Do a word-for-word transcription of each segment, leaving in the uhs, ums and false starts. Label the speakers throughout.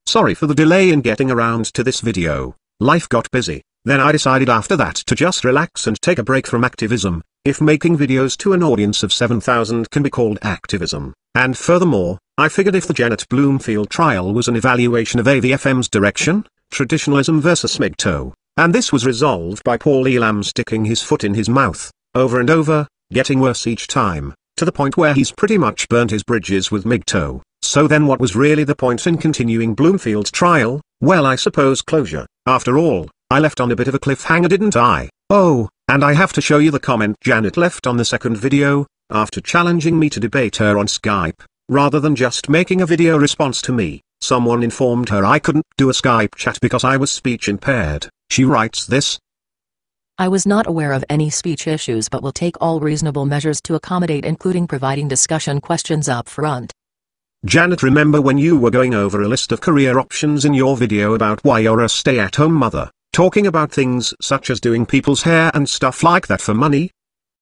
Speaker 1: Sorry for the delay in getting around to this video. Life got busy. Then I decided after that to just relax and take a break from activism, if making videos to an audience of seven thousand can be called activism. And furthermore, I figured if the Janet Bloomfield trial was an evaluation of A V F M's direction, traditionalism versus MGTOW, and this was resolved by Paul Elam sticking his foot in his mouth, over and over, getting worse each time, to the point where he's pretty much burnt his bridges with MGTOW. So then what was really the point in continuing Bloomfield's trial? Well, I suppose closure. After all, I left on a bit of a cliffhanger, didn't I? Oh, and I have to show you the comment Janet left on the second video, after challenging me to debate her on Skype. Rather than just making a video response to me, someone informed her I couldn't do a Skype chat because I was speech impaired. She writes this:
Speaker 2: I was not aware of any speech issues but will take all reasonable measures to accommodate, including providing discussion questions up front.
Speaker 1: Janet, remember when you were going over a list of career options in your video about why you're a stay-at-home mother, talking about things such as doing people's hair and stuff like that for money?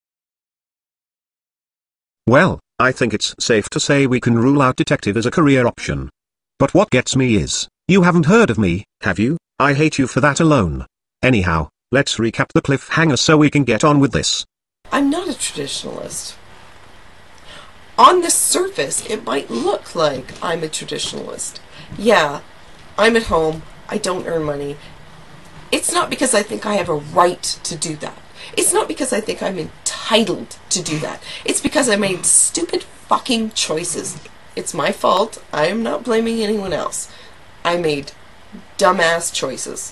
Speaker 1: Well, I think it's safe to say we can rule out detective as a career option. But what gets me is, you haven't heard of me, have you? I hate you for that alone. Anyhow, let's recap the cliffhanger so we can get on with this.
Speaker 3: I'm not a traditionalist. On the surface, it might look like I'm a traditionalist. Yeah, I'm at home, I don't earn money. It's not because I think I have a right to do that. It's not because I think I'm entitled to do that. It's because I made stupid fucking choices. It's my fault. I am not blaming anyone else. I made dumbass choices.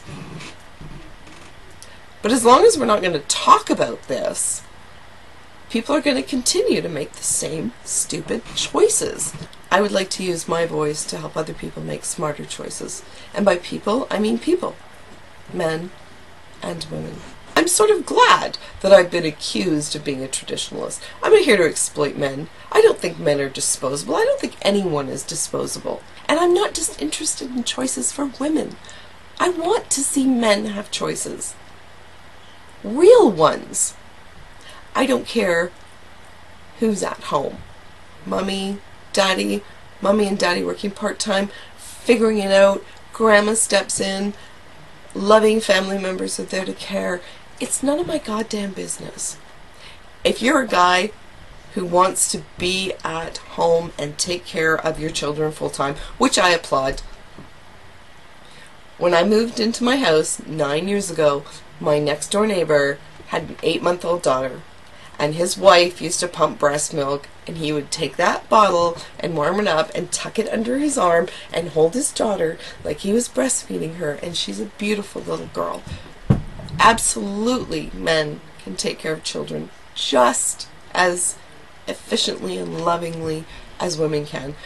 Speaker 3: But as long as we're not going to talk about this, people are going to continue to make the same stupid choices. I would like to use my voice to help other people make smarter choices. And by people, I mean people. Men and women. I'm sort of glad that I've been accused of being a traditionalist. I'm not here to exploit men. I don't think men are disposable. I don't think anyone is disposable. And I'm not just interested in choices for women. I want to see men have choices. Real ones. I don't care who's at home. Mummy, daddy, mummy and daddy working part-time, figuring it out, grandma steps in, loving family members are there to care. It's none of my goddamn business. If you're a guy who wants to be at home and take care of your children full-time, which I applaud. When I moved into my house nine years ago, my next-door neighbor had an eight-month-old daughter, and his wife used to pump breast milk, and he would take that bottle and warm it up and tuck it under his arm and hold his daughter like he was breastfeeding her, and she's a beautiful little girl. Absolutely, men can take care of children just as efficiently and lovingly as women can.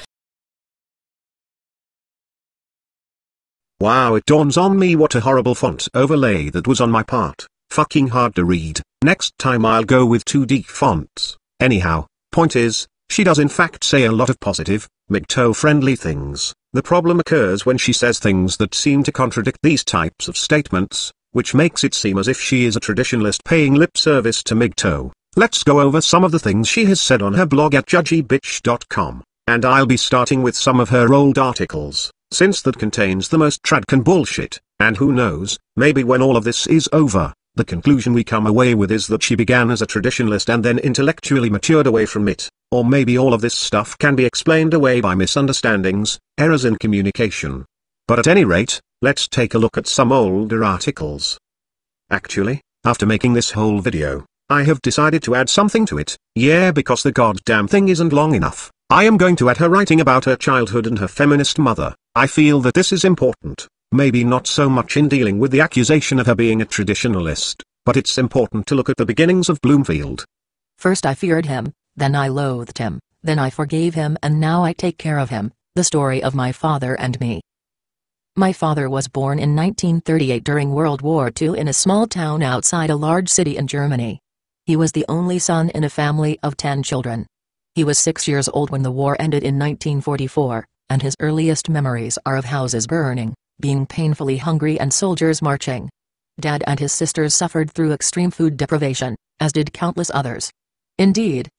Speaker 1: Wow, it dawns on me what a horrible font overlay that was on my part. Fucking hard to read. Next time I'll go with two D fonts. Anyhow, point is, she does in fact say a lot of positive, MGTOW-friendly things. The problem occurs when she says things that seem to contradict these types of statements, which makes it seem as if she is a traditionalist paying lip service to MGTOW. Let's go over some of the things she has said on her blog at judgy bitch dot com, and I'll be starting with some of her old articles, since that contains the most tradcan bullshit, and who knows, maybe when all of this is over, the conclusion we come away with is that she began as a traditionalist and then intellectually matured away from it, or maybe all of this stuff can be explained away by misunderstandings, errors in communication. But at any rate, let's take a look at some older articles. Actually, after making this whole video, I have decided to add something to it. Yeah, because the goddamn thing isn't long enough. I am going to add her writing about her childhood and her feminist mother. I feel that this is important. Maybe not so much in dealing with the accusation of her being a traditionalist, but it's important to look at the beginnings of Bloomfield.
Speaker 2: First I feared him, then I loathed him, then I forgave him, and now I take care of him. The story of my father and me. My father was born in nineteen thirty-eight during World War Two in a small town outside a large city in Germany. He was the only son in a family of ten children. He was six years old when the war ended in nineteen forty-four, and his earliest memories are of houses burning, being painfully hungry and soldiers marching. Dad and his sisters suffered through extreme food deprivation, as did countless others. Indeed,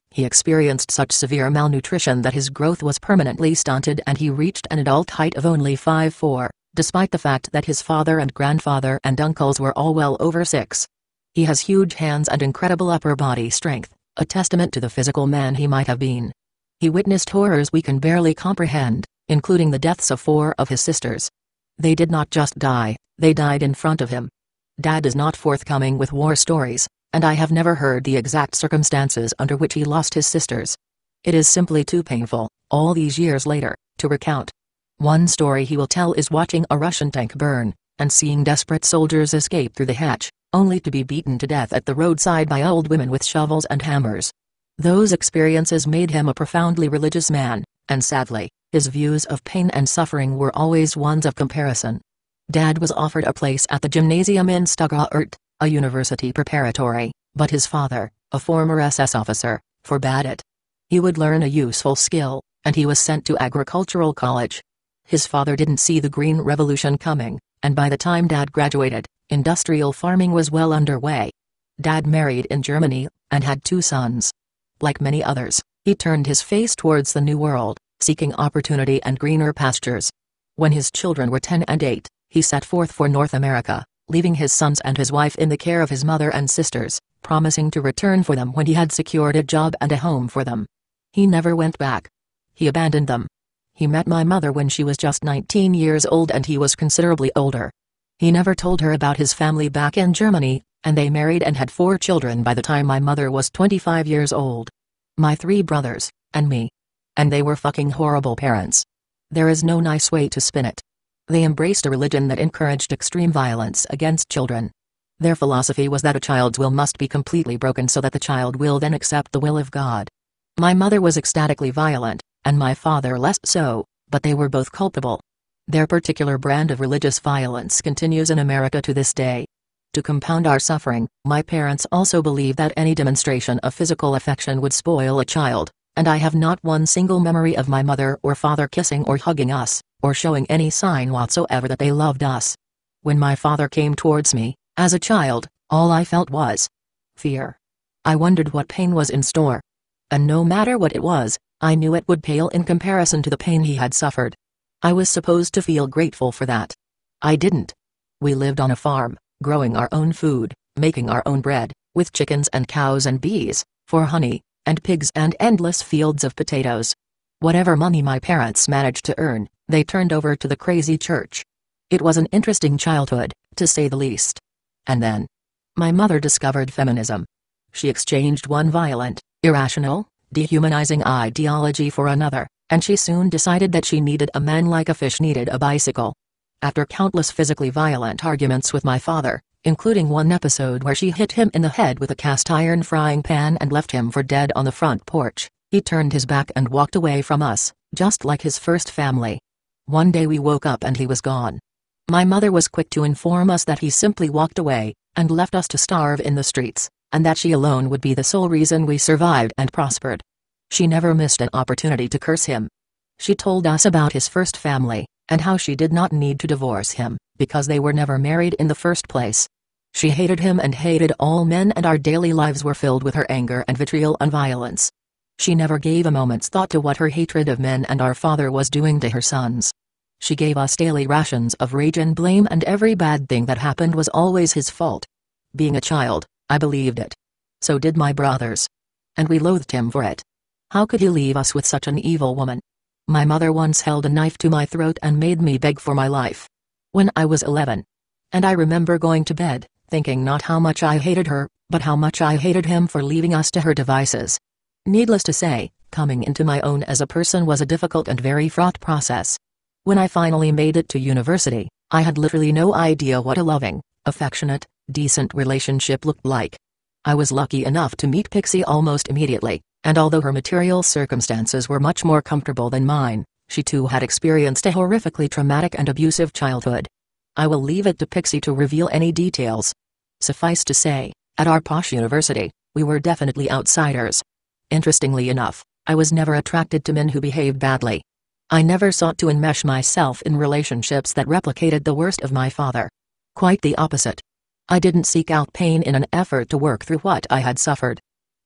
Speaker 2: He experienced such severe malnutrition that his growth was permanently stunted and he reached an adult height of only five foot four, despite the fact that his father and grandfather and uncles were all well over six. He has huge hands and incredible upper body strength, a testament to the physical man he might have been. He witnessed horrors we can barely comprehend, including the deaths of four of his sisters. They did not just die, they died in front of him. Dad is not forthcoming with war stories, and I have never heard the exact circumstances under which he lost his sisters. It is simply too painful, all these years later, to recount. One story he will tell is watching a Russian tank burn, and seeing desperate soldiers escape through the hatch, only to be beaten to death at the roadside by old women with shovels and hammers. Those experiences made him a profoundly religious man, and sadly, his views of pain and suffering were always ones of comparison. Dad was offered a place at the gymnasium in Stuttgart, a university preparatory, but his father, a former S S officer, forbade it. He would learn a useful skill, and he was sent to agricultural college. His father didn't see the Green Revolution coming, and by the time Dad graduated, industrial farming was well underway. Dad married in Germany, and had two sons. Like many others, he turned his face towards the New World, seeking opportunity and greener pastures. When his children were ten and eight, he set forth for North America, leaving his sons and his wife in the care of his mother and sisters, promising to return for them when he had secured a job and a home for them. He never went back. He abandoned them. He met my mother when she was just nineteen years old and he was considerably older. He never told her about his family back in Germany, and they married and had four children by the time my mother was twenty-five years old. My three brothers, and me. And they were fucking horrible parents. There is no nice way to spin it. They embraced a religion that encouraged extreme violence against children. Their philosophy was that a child's will must be completely broken so that the child will then accept the will of God. My mother was ecstatically violent, and my father less so, but they were both culpable. Their particular brand of religious violence continues in America to this day. To compound our suffering, my parents also believed that any demonstration of physical affection would spoil a child, and I have not one single memory of my mother or father kissing or hugging us, or showing any sign whatsoever that they loved us. When my father came towards me, as a child, all I felt was fear. I wondered what pain was in store. And no matter what it was, I knew it would pale in comparison to the pain he had suffered. I was supposed to feel grateful for that. I didn't. We lived on a farm, growing our own food, making our own bread, with chickens and cows and bees, for honey, and pigs and endless fields of potatoes. Whatever money my parents managed to earn, they turned over to the crazy church. It was an interesting childhood, to say the least. And then, my mother discovered feminism. She exchanged one violent, irrational, dehumanizing ideology for another, and she soon decided that she needed a man like a fish needed a bicycle. After countless physically violent arguments with my father, including one episode where she hit him in the head with a cast iron frying pan and left him for dead on the front porch, he turned his back and walked away from us, just like his first family. One day we woke up and he was gone. My mother was quick to inform us that he simply walked away, and left us to starve in the streets, and that she alone would be the sole reason we survived and prospered. She never missed an opportunity to curse him. She told us about his first family, and how she did not need to divorce him, because they were never married in the first place. She hated him and hated all men, and our daily lives were filled with her anger and vitriol and violence. She never gave a moment's thought to what her hatred of men and our father was doing to her sons. She gave us daily rations of rage and blame, and every bad thing that happened was always his fault. Being a child, I believed it. So did my brothers. And we loathed him for it. How could he leave us with such an evil woman? My mother once held a knife to my throat and made me beg for my life. When I was eleven. And I remember going to bed, thinking not how much I hated her, but how much I hated him for leaving us to her devices. Needless to say, coming into my own as a person was a difficult and very fraught process. When I finally made it to university, I had literally no idea what a loving, affectionate, decent relationship looked like. I was lucky enough to meet Pixie almost immediately, and although her material circumstances were much more comfortable than mine, she too had experienced a horrifically traumatic and abusive childhood. I will leave it to Pixie to reveal any details. Suffice to say, at our posh university, we were definitely outsiders. Interestingly enough, I was never attracted to men who behaved badly. I never sought to enmesh myself in relationships that replicated the worst of my father. Quite the opposite. I didn't seek out pain in an effort to work through what I had suffered.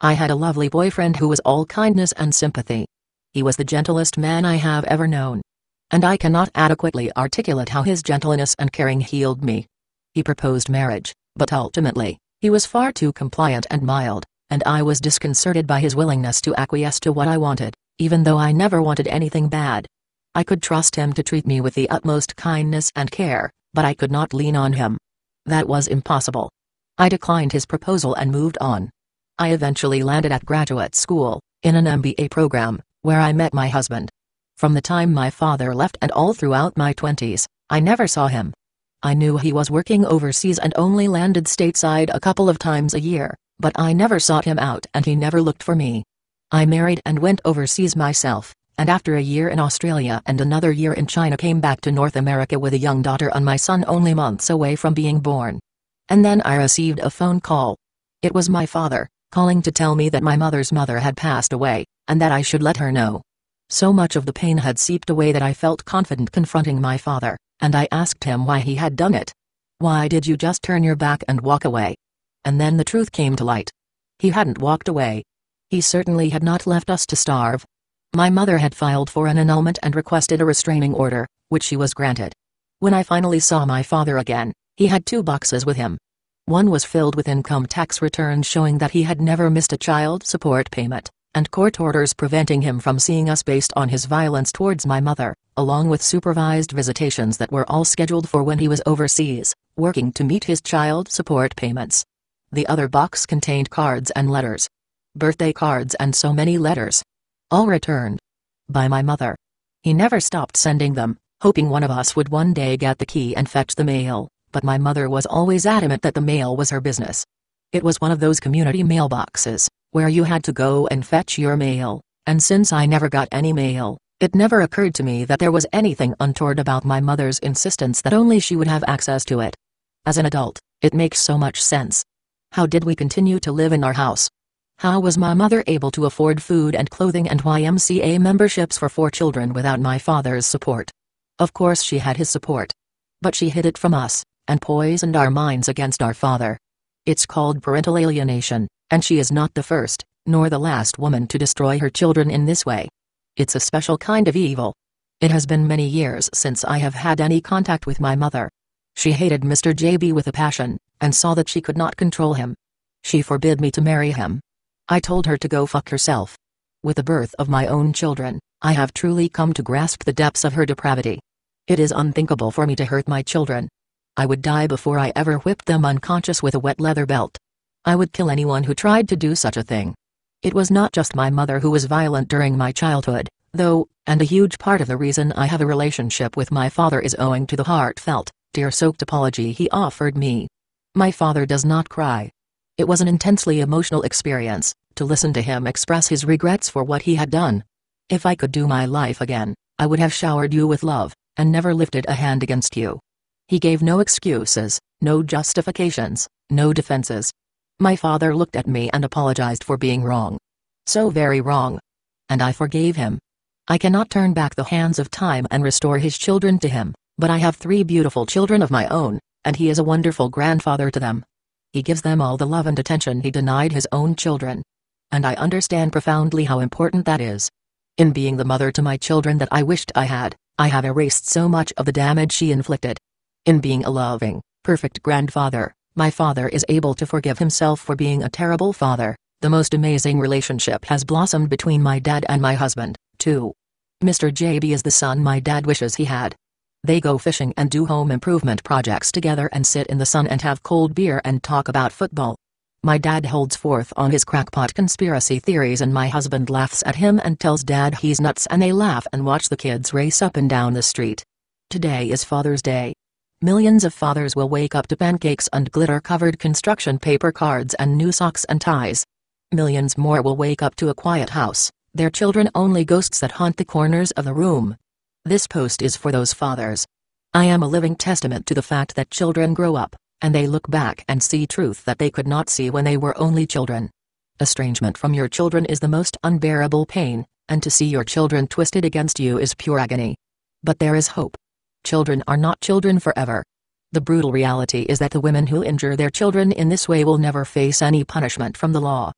Speaker 2: I had a lovely boyfriend who was all kindness and sympathy. He was the gentlest man I have ever known. And I cannot adequately articulate how his gentleness and caring healed me. He proposed marriage, but ultimately, he was far too compliant and mild, and I was disconcerted by his willingness to acquiesce to what I wanted, even though I never wanted anything bad. I could trust him to treat me with the utmost kindness and care, but I could not lean on him. That was impossible. I declined his proposal and moved on. I eventually landed at graduate school, in an M B A program, where I met my husband. From the time my father left and all throughout my twenties, I never saw him. I knew he was working overseas and only landed stateside a couple of times a year, but I never sought him out and he never looked for me. I married and went overseas myself, and after a year in Australia and another year in China came back to North America with a young daughter and my son only months away from being born. And then I received a phone call. It was my father, calling to tell me that my mother's mother had passed away, and that I should let her know. So much of the pain had seeped away that I felt confident confronting my father, and I asked him why he had done it. Why did you just turn your back and walk away? And then the truth came to light. He hadn't walked away. He certainly had not left us to starve. My mother had filed for an annulment and requested a restraining order, which she was granted. When I finally saw my father again, he had two boxes with him. One was filled with income tax returns showing that he had never missed a child support payment, and court orders preventing him from seeing us based on his violence towards my mother, along with supervised visitations that were all scheduled for when he was overseas, working to meet his child support payments. The other box contained cards and letters. Birthday cards and so many letters. All returned by my mother. He never stopped sending them, hoping one of us would one day get the key and fetch the mail, but my mother was always adamant that the mail was her business. It was one of those community mailboxes, where you had to go and fetch your mail, and since I never got any mail, it never occurred to me that there was anything untoward about my mother's insistence that only she would have access to it. As an adult, it makes so much sense. How did we continue to live in our house? How was my mother able to afford food and clothing and Y M C A memberships for four children without my father's support? Of course she had his support. But she hid it from us, and poisoned our minds against our father. It's called parental alienation, and she is not the first, nor the last woman to destroy her children in this way. It's a special kind of evil. It has been many years since I have had any contact with my mother. She hated Mister J B with a passion, and saw that she could not control him. She forbid me to marry him. I told her to go fuck herself. With the birth of my own children, I have truly come to grasp the depths of her depravity. It is unthinkable for me to hurt my children. I would die before I ever whipped them unconscious with a wet leather belt. I would kill anyone who tried to do such a thing. It was not just my mother who was violent during my childhood, though, and a huge part of the reason I have a relationship with my father is owing to the heartfelt, tear-soaked apology he offered me. My father does not cry. It was an intensely emotional experience, to listen to him express his regrets for what he had done. If I could do my life again, I would have showered you with love, and never lifted a hand against you. He gave no excuses, no justifications, no defenses. My father looked at me and apologized for being wrong. So very wrong. And I forgave him. I cannot turn back the hands of time and restore his children to him, but I have three beautiful children of my own, and he is a wonderful grandfather to them. He gives them all the love and attention he denied his own children. And I understand profoundly how important that is. In being the mother to my children that I wished I had, I have erased so much of the damage she inflicted. In being a loving, perfect grandfather, my father is able to forgive himself for being a terrible father. The most amazing relationship has blossomed between my dad and my husband, too. Mister J B is the son my dad wishes he had. They go fishing and do home improvement projects together and sit in the sun and have cold beer and talk about football. My dad holds forth on his crackpot conspiracy theories and my husband laughs at him and tells dad he's nuts, and they laugh and watch the kids race up and down the street. Today is Father's Day. Millions of fathers will wake up to pancakes and glitter-covered construction paper cards and new socks and ties. Millions more will wake up to a quiet house, their children only ghosts that haunt the corners of the room. This post is for those fathers. I am a living testament to the fact that children grow up, and they look back and see truth that they could not see when they were only children. Estrangement from your children is the most unbearable pain, and to see your children twisted against you is pure agony. But there is hope. Children are not children forever. The brutal reality is that the women who injure their children in this way will never face any punishment from the law.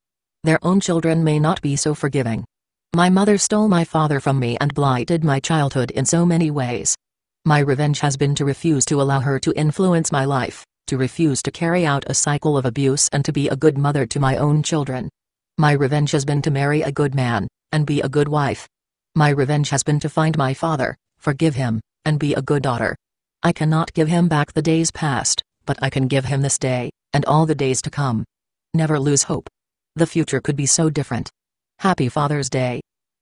Speaker 2: Their own children may not be so forgiving. My mother stole my father from me and blighted my childhood in so many ways. My revenge has been to refuse to allow her to influence my life, to refuse to carry out a cycle of abuse and to be a good mother to my own children. My revenge has been to marry a good man, and be a good wife. My revenge has been to find my father, forgive him, and be a good daughter. I cannot give him back the days past, but I can give him this day, and all the days to come. Never lose hope. The future could be so different. Happy Father's Day.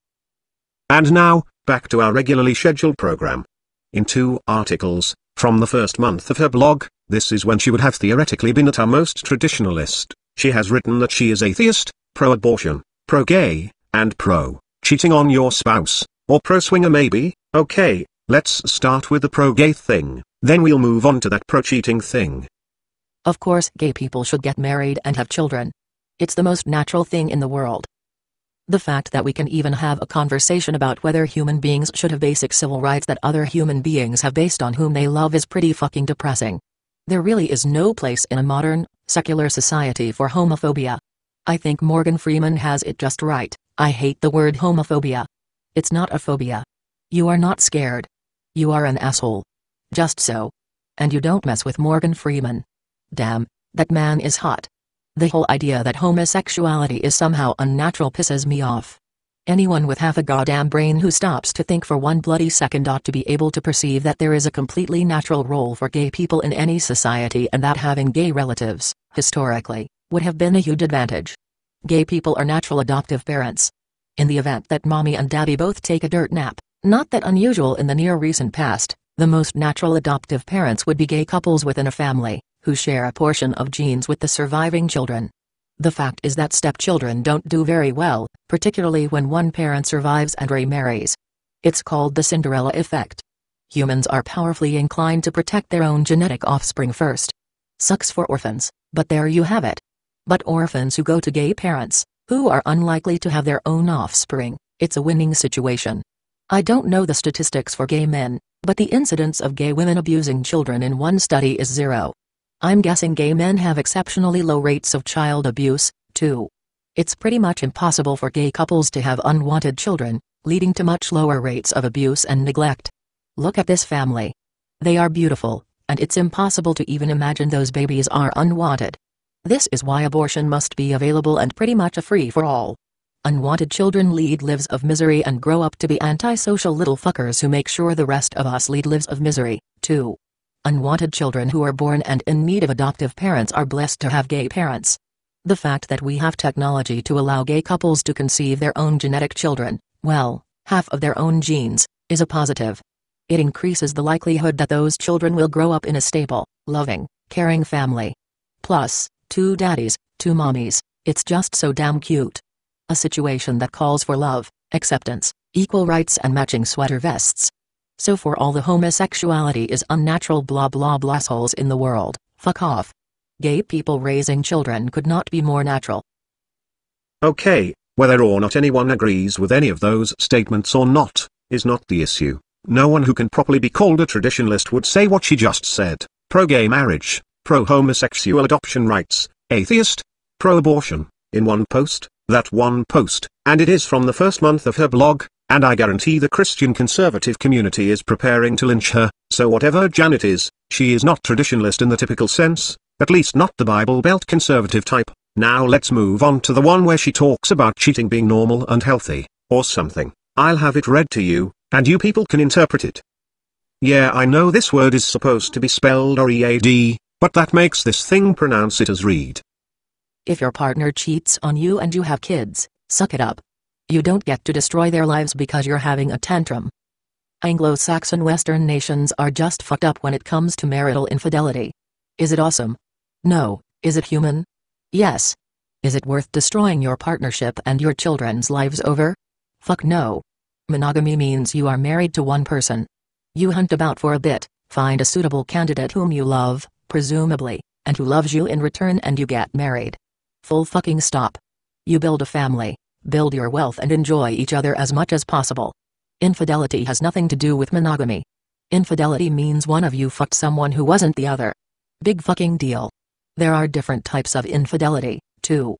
Speaker 1: And now, back to our regularly scheduled program. In two articles, from the first month of her blog, this is when she would have theoretically been at her most traditionalist, she has written that she is atheist, pro-abortion, pro-gay, and pro-cheating on your spouse, or pro-swinger maybe. Okay, let's start with the pro-gay thing, then we'll move on to that pro-cheating thing.
Speaker 2: Of course, gay people should get married and have children. It's the most natural thing in the world. The fact that we can even have a conversation about whether human beings should have basic civil rights that other human beings have based on whom they love is pretty fucking depressing. There really is no place in a modern, secular society for homophobia. I think Morgan Freeman has it just right. I hate the word homophobia. It's not a phobia. You are not scared. You are an asshole. Just so. And you don't mess with Morgan Freeman. Damn, that man is hot. The whole idea that homosexuality is somehow unnatural pisses me off. Anyone with half a goddamn brain who stops to think for one bloody second ought to be able to perceive that there is a completely natural role for gay people in any society and that having gay relatives, historically, would have been a huge advantage. Gay people are natural adoptive parents. In the event that mommy and daddy both take a dirt nap, not that unusual in the near recent past, the most natural adoptive parents would be gay couples within a family, who share a portion of genes with the surviving children. The fact is that stepchildren don't do very well, particularly when one parent survives and remarries. It's called the Cinderella effect. Humans are powerfully inclined to protect their own genetic offspring first. Sucks for orphans, but there you have it. But orphans who go to gay parents, who are unlikely to have their own offspring, it's a winning situation. I don't know the statistics for gay men, but the incidence of gay women abusing children in one study is zero. I'm guessing gay men have exceptionally low rates of child abuse, too. It's pretty much impossible for gay couples to have unwanted children, leading to much lower rates of abuse and neglect. Look at this family. They are beautiful, and it's impossible to even imagine those babies are unwanted. This is why abortion must be available and pretty much a free-for-all. Unwanted children lead lives of misery and grow up to be antisocial little fuckers who make sure the rest of us lead lives of misery, too. Unwanted children who are born and in need of adoptive parents are blessed to have gay parents. The fact that we have technology to allow gay couples to conceive their own genetic children, well, half of their own genes, is a positive. It increases the likelihood that those children will grow up in a stable, loving, caring family. Plus, two daddies, two mommies, it's just so damn cute. A situation that calls for love, acceptance, equal rights and matching sweater vests. So for all the homosexuality is unnatural blah blah blah assholes in the world, fuck off. Gay people raising children could not be more natural.
Speaker 1: Okay, whether or not anyone agrees with any of those statements or not, is not the issue. No one who can properly be called a traditionalist would say what she just said. Pro-gay marriage, pro-homosexual adoption rights, atheist, pro-abortion, in one post, that one post, and it is from the first month of her blog. And I guarantee the Christian conservative community is preparing to lynch her, so whatever Janet is, she is not traditionalist in the typical sense, at least not the Bible Belt conservative type. Now let's move on to the one where she talks about cheating being normal and healthy, or something. I'll have it read to you, and you people can interpret it. Yeah, I know this word is supposed to be spelled R E A D, but that makes this thing pronounce it as read.
Speaker 2: If your partner cheats on you and you have kids, suck it up. You don't get to destroy their lives because you're having a tantrum. Anglo-Saxon Western nations are just fucked up when it comes to marital infidelity. Is it awesome? No. Is it human? Yes. Is it worth destroying your partnership and your children's lives over? Fuck no. Monogamy means you are married to one person. You hunt about for a bit, find a suitable candidate whom you love, presumably, and who loves you in return and you get married. Full fucking stop. You build a family. Build your wealth and enjoy each other as much as possible. Infidelity has nothing to do with monogamy. Infidelity means one of you fucked someone who wasn't the other. Big fucking deal. There are different types of infidelity, too.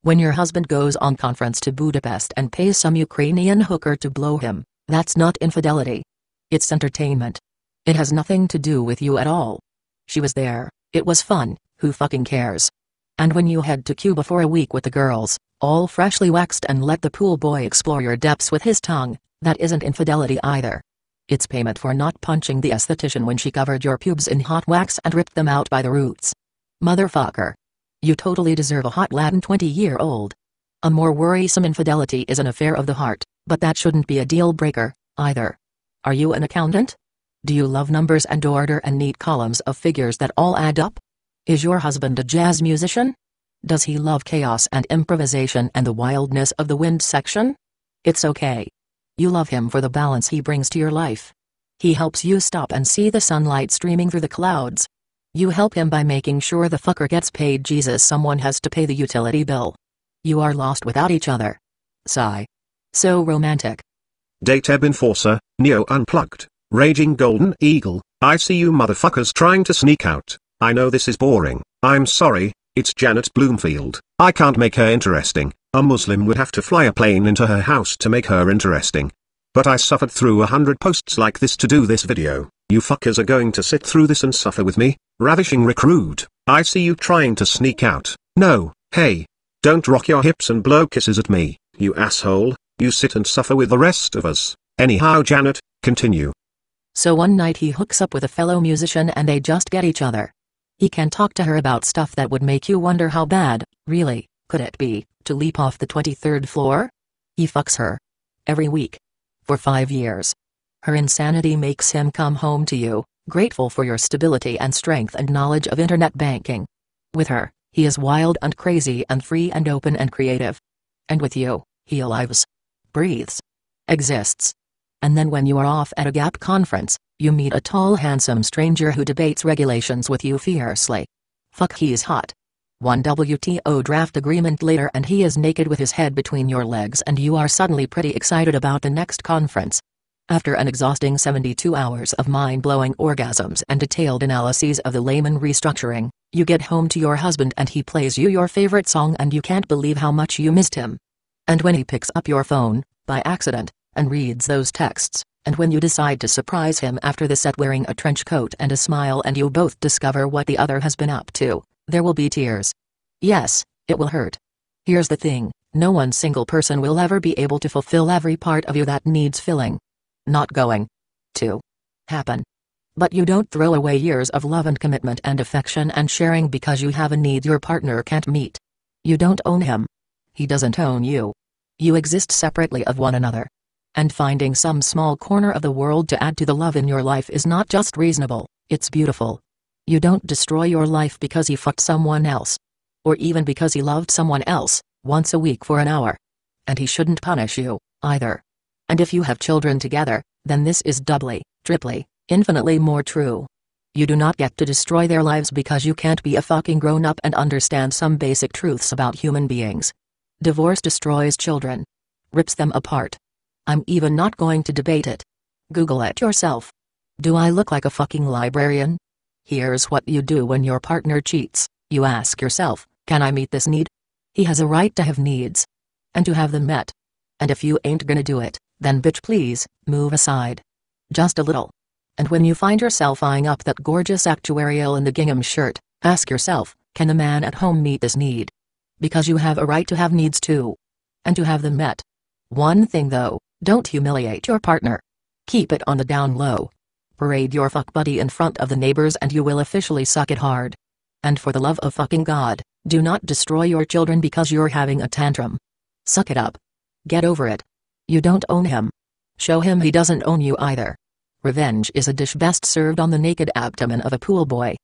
Speaker 2: When your husband goes on conference to Budapest and pays some Ukrainian hooker to blow him, that's not infidelity. It's entertainment. It has nothing to do with you at all. She was there, it was fun, who fucking cares? And when you head to Cuba for a week with the girls, all freshly waxed, and let the pool boy explore your depths with his tongue, that isn't infidelity either. It's payment for not punching the esthetician when she covered your pubes in hot wax and ripped them out by the roots. Motherfucker. You totally deserve a hot Latin twenty-year-old. A more worrisome infidelity is an affair of the heart, but that shouldn't be a deal breaker, either. Are you an accountant? Do you love numbers and order and neat columns of figures that all add up? Is your husband a jazz musician? Does he love chaos and improvisation and the wildness of the wind section? It's okay. You love him for the balance he brings to your life. He helps you stop and see the sunlight streaming through the clouds. You help him by making sure the fucker gets paid. Jesus, someone has to pay the utility bill. You are lost without each other. Sigh. So romantic.
Speaker 1: Dateb Enforcer, Neo Unplugged, Raging Golden Eagle, I see you motherfuckers trying to sneak out. I know this is boring. I'm sorry, it's Janet Bloomfield. I can't make her interesting. A Muslim would have to fly a plane into her house to make her interesting. But I suffered through a hundred posts like this to do this video. You fuckers are going to sit through this and suffer with me? Ravishing recruit, I see you trying to sneak out. No, hey. Don't rock your hips and blow kisses at me, you asshole. You sit and suffer with the rest of us. Anyhow, Janet, continue.
Speaker 2: So one night he hooks up with a fellow musician and they just get each other. He can talk to her about stuff that would make you wonder how bad, really, could it be, to leap off the twenty-third floor? He fucks her. Every week. For five years. Her insanity makes him come home to you, grateful for your stability and strength and knowledge of internet banking. With her, he is wild and crazy and free and open and creative. And with you, he lives, breathes, exists. And then when you are off at a Gap conference, you meet a tall handsome stranger who debates regulations with you fiercely. Fuck, he's hot. One W T O draft agreement later and he is naked with his head between your legs and you are suddenly pretty excited about the next conference. After an exhausting seventy-two hours of mind-blowing orgasms and detailed analyses of the layman restructuring, you get home to your husband and he plays you your favorite song and you can't believe how much you missed him. And when he picks up your phone, by accident, and reads those texts, and when you decide to surprise him after the set wearing a trench coat and a smile and you both discover what the other has been up to, there will be tears. Yes, it will hurt. Here's the thing, no one single person will ever be able to fulfill every part of you that needs filling. Not going to happen. But you don't throw away years of love and commitment and affection and sharing because you have a need your partner can't meet. You don't own him. He doesn't own you. You exist separately of one another. And finding some small corner of the world to add to the love in your life is not just reasonable, it's beautiful. You don't destroy your life because he fucked someone else. Or even because he loved someone else, once a week for an hour. And he shouldn't punish you, either. And if you have children together, then this is doubly, triply, infinitely more true. You do not get to destroy their lives because you can't be a fucking grown-up and understand some basic truths about human beings. Divorce destroys children. Rips them apart. I'm even not going to debate it. Google it yourself. Do I look like a fucking librarian? Here's what you do when your partner cheats. You ask yourself, can I meet this need? He has a right to have needs. And to have them met. And if you ain't gonna do it, then bitch please, move aside. Just a little. And when you find yourself eyeing up that gorgeous actuarial in the gingham shirt, ask yourself, can the man at home meet this need? Because you have a right to have needs too. And to have them met. One thing though, don't humiliate your partner. Keep it on the down low. Parade your fuck buddy in front of the neighbors and you will officially suck it hard. And for the love of fucking God, do not destroy your children because you're having a tantrum. Suck it up. Get over it. You don't own him. Show him he doesn't own you either. Revenge is a dish best served on the naked abdomen of a pool boy.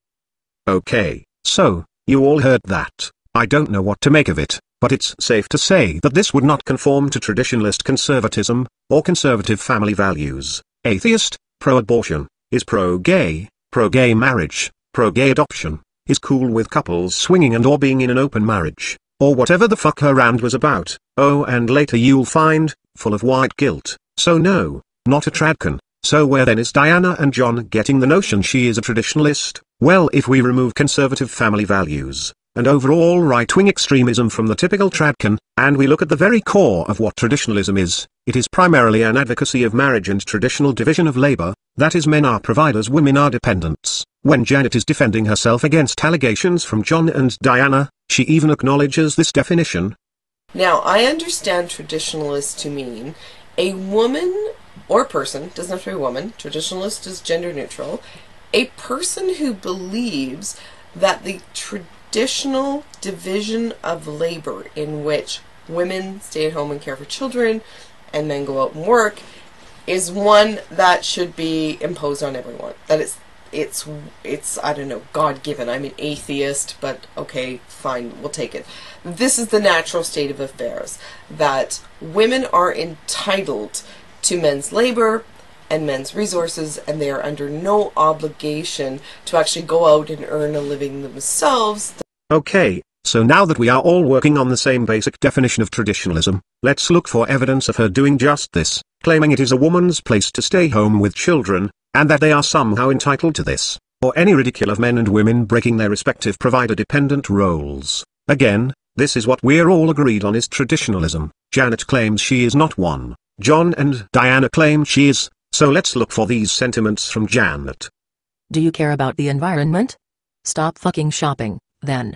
Speaker 1: Okay, so, you all heard that. I don't know what to make of it, but it's safe to say that this would not conform to traditionalist conservatism, or conservative family values. Atheist, pro-abortion, is pro-gay, pro-gay marriage, pro-gay adoption, is cool with couples swinging and or being in an open marriage, or whatever the fuck her rant was about. Oh, and later you'll find, full of white guilt. So no, not a tradcan. So where then is Diana and John getting the notion she is a traditionalist? Well, if we remove conservative family values, and overall right-wing extremism from the typical tradcan, and we look at the very core of what traditionalism is, it is primarily an advocacy of marriage and traditional division of labor, that is, men are providers, women are dependents. When Janet is defending herself against allegations from John and Diana, she even acknowledges this definition.
Speaker 3: Now, I understand traditionalist to mean a woman or person, doesn't have to be a woman, traditionalist is gender neutral, a person who believes that the traditional division of labor in which women stay at home and care for children and men go out and work is one that should be imposed on everyone. That it's, it's, it's I don't know, God-given. I'm an atheist, but okay, fine, we'll take it. This is the natural state of affairs, that women are entitled to men's labor and men's resources, and they are under no obligation to actually go out and earn a living themselves.
Speaker 1: Okay, so now that we are all working on the same basic definition of traditionalism, let's look for evidence of her doing just this, claiming it is a woman's place to stay home with children, and that they are somehow entitled to this, or any ridicule of men and women breaking their respective provider-dependent roles. Again, this is what we're all agreed on is traditionalism. Janet claims she is not one. John and Diana claim she is. So let's look for these sentiments from Janet.
Speaker 2: Do you care about the environment? Stop fucking shopping, then.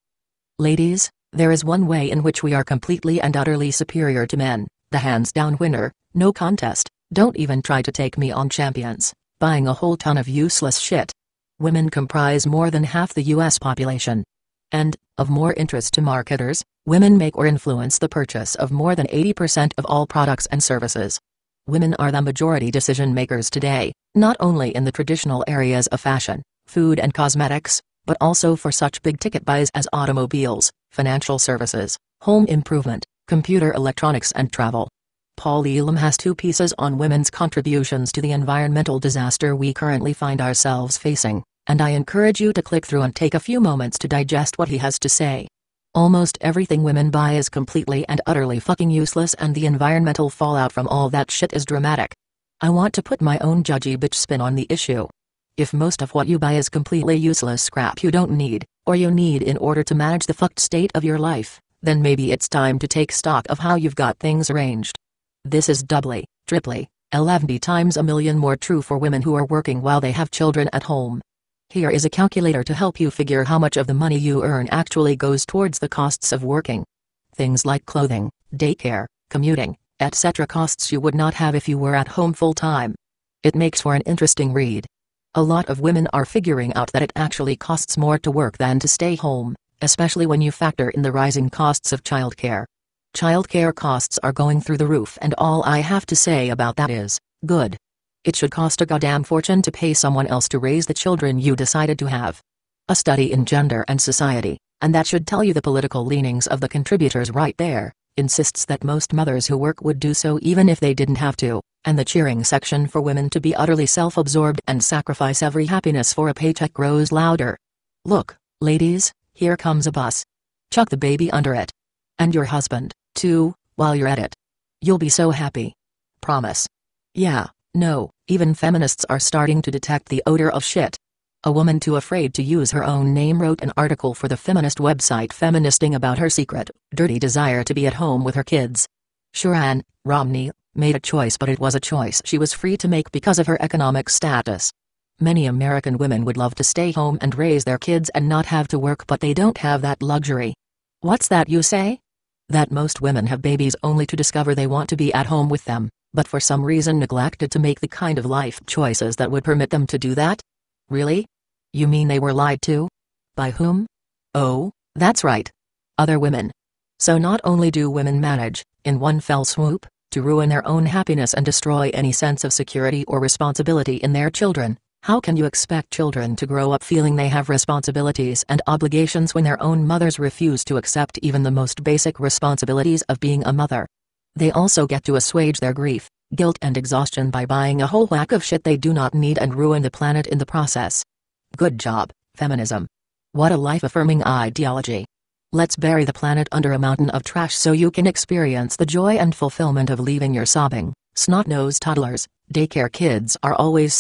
Speaker 2: Ladies, there is one way in which we are completely and utterly superior to men, the hands-down winner, no contest, don't even try to take me on, champions, buying a whole ton of useless shit. Women comprise more than half the U S population. And, of more interest to marketers, women make or influence the purchase of more than eighty percent of all products and services. Women are the majority decision makers today, not only in the traditional areas of fashion, food and cosmetics, but also for such big ticket buys as automobiles, financial services, home improvement, computer electronics and travel. Paul Elam has two pieces on women's contributions to the environmental disaster we currently find ourselves facing, and I encourage you to click through and take a few moments to digest what he has to say. Almost everything women buy is completely and utterly fucking useless, and the environmental fallout from all that shit is dramatic. I want to put my own judgy bitch spin on the issue. If most of what you buy is completely useless crap you don't need, or you need in order to manage the fucked state of your life, then maybe it's time to take stock of how you've got things arranged. This is doubly, triply, eleven times a million more true for women who are working while they have children at home. Here is a calculator to help you figure how much of the money you earn actually goes towards the costs of working. Things like clothing, daycare, commuting, et cetera costs you would not have if you were at home full-time. It makes for an interesting read. A lot of women are figuring out that it actually costs more to work than to stay home, especially when you factor in the rising costs of childcare. Childcare costs are going through the roof, and all I have to say about that is, good. It should cost a goddamn fortune to pay someone else to raise the children you decided to have. A study in gender and society, and that should tell you the political leanings of the contributors right there, insists that most mothers who work would do so even if they didn't have to, and the cheering section for women to be utterly self-absorbed and sacrifice every happiness for a paycheck grows louder. Look, ladies, here comes a bus. Chuck the baby under it. And your husband, too, while you're at it. You'll be so happy. Promise. Yeah. No, even feminists are starting to detect the odor of shit. A woman too afraid to use her own name wrote an article for the feminist website Feministing about her secret, dirty desire to be at home with her kids. Sharon Romney made a choice, but it was a choice she was free to make because of her economic status. Many American women would love to stay home and raise their kids and not have to work, but they don't have that luxury. What's that you say? That most women have babies only to discover they want to be at home with them, but for some reason neglected to make the kind of life choices that would permit them to do that? Really? You mean they were lied to? By whom? Oh, that's right. Other women. So not only do women manage, in one fell swoop, to ruin their own happiness and destroy any sense of security or responsibility in their children, how can you expect children to grow up feeling they have responsibilities and obligations when their own mothers refuse to accept even the most basic responsibilities of being a mother? They also get to assuage their grief, guilt and exhaustion by buying a whole whack of shit they do not need and ruin the planet in the process. Good job, feminism. What a life-affirming ideology. Let's bury the planet under a mountain of trash so you can experience the joy and fulfillment of leaving your sobbing, snot-nosed toddlers. Daycare kids are always sick,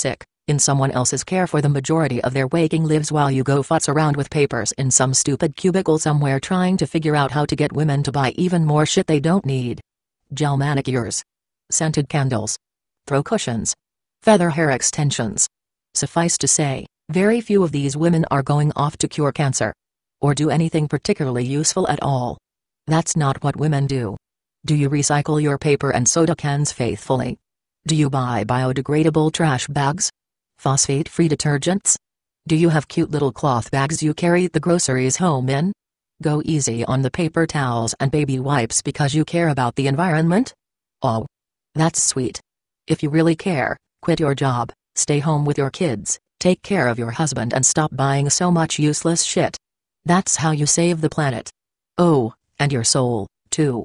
Speaker 2: in someone else's care for the majority of their waking lives while you go futz around with papers in some stupid cubicle somewhere trying to figure out how to get women to buy even more shit they don't need. Gel manicures. Scented candles. Throw cushions. Feather hair extensions. Suffice to say, very few of these women are going off to cure cancer. Or do anything particularly useful at all. That's not what women do. Do you recycle your paper and soda cans faithfully? Do you buy biodegradable trash bags? Phosphate-free detergents? Do you have cute little cloth bags you carry the groceries home in? Go easy on the paper towels and baby wipes because you care about the environment? Oh. That's sweet. If you really care, quit your job, stay home with your kids, take care of your husband and stop buying so much useless shit. That's how you save the planet. Oh, and your soul, too.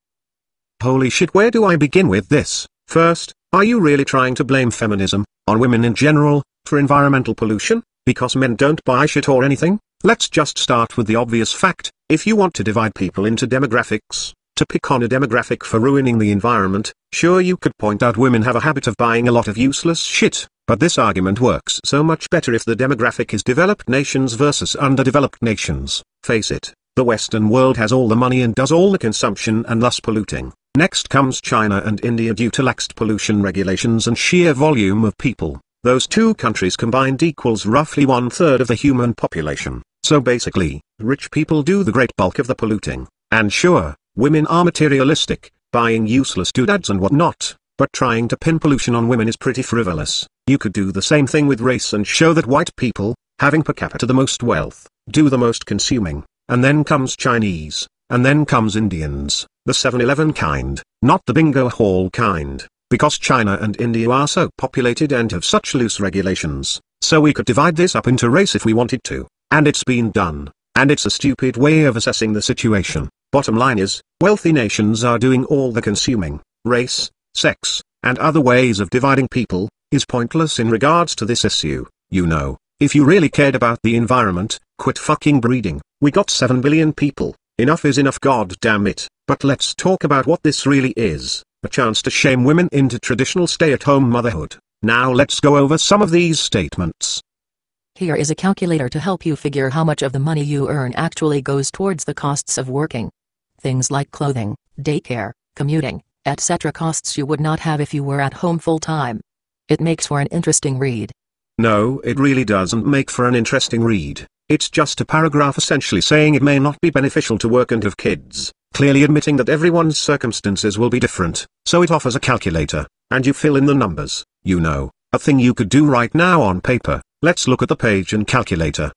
Speaker 1: Holy shit, where do I begin with this? First, are you really trying to blame feminism, on women in general, for environmental pollution, because men don't buy shit or anything? Let's just start with the obvious fact: if you want to divide people into demographics, to pick on a demographic for ruining the environment, sure, you could point out women have a habit of buying a lot of useless shit, but this argument works so much better if the demographic is developed nations versus underdeveloped nations. Face it, the Western world has all the money and does all the consumption and thus polluting. Next comes China and India due to lax pollution regulations and sheer volume of people. Those two countries combined equals roughly one third of the human population. So basically, rich people do the great bulk of the polluting. And sure, women are materialistic, buying useless doodads and whatnot, but trying to pin pollution on women is pretty frivolous. You could do the same thing with race and show that white people, having per capita the most wealth, do the most consuming. And then comes Chinese, and then comes Indians, the seven eleven kind, not the bingo hall kind, because China and India are so populated and have such loose regulations. So we could divide this up into race if we wanted to, and it's been done, and it's a stupid way of assessing the situation. Bottom line is, wealthy nations are doing all the consuming. Race, sex, and other ways of dividing people, is pointless in regards to this issue. You know, if you really cared about the environment, quit fucking breeding. We got seven billion people, enough is enough, god damn it. But let's talk about what this really is, a chance to shame women into traditional stay-at-home motherhood. Now let's go over some of these statements.
Speaker 2: Here is a calculator to help you figure how much of the money you earn actually goes towards the costs of working. Things like clothing, daycare, commuting, et cetera costs you would not have if you were at home full-time. It makes for an interesting read.
Speaker 1: No, it really doesn't make for an interesting read. It's just a paragraph essentially saying it may not be beneficial to work and have kids, clearly admitting that everyone's circumstances will be different. So it offers a calculator, and you fill in the numbers. You know, a thing you could do right now on paper. Let's look at the page and calculator.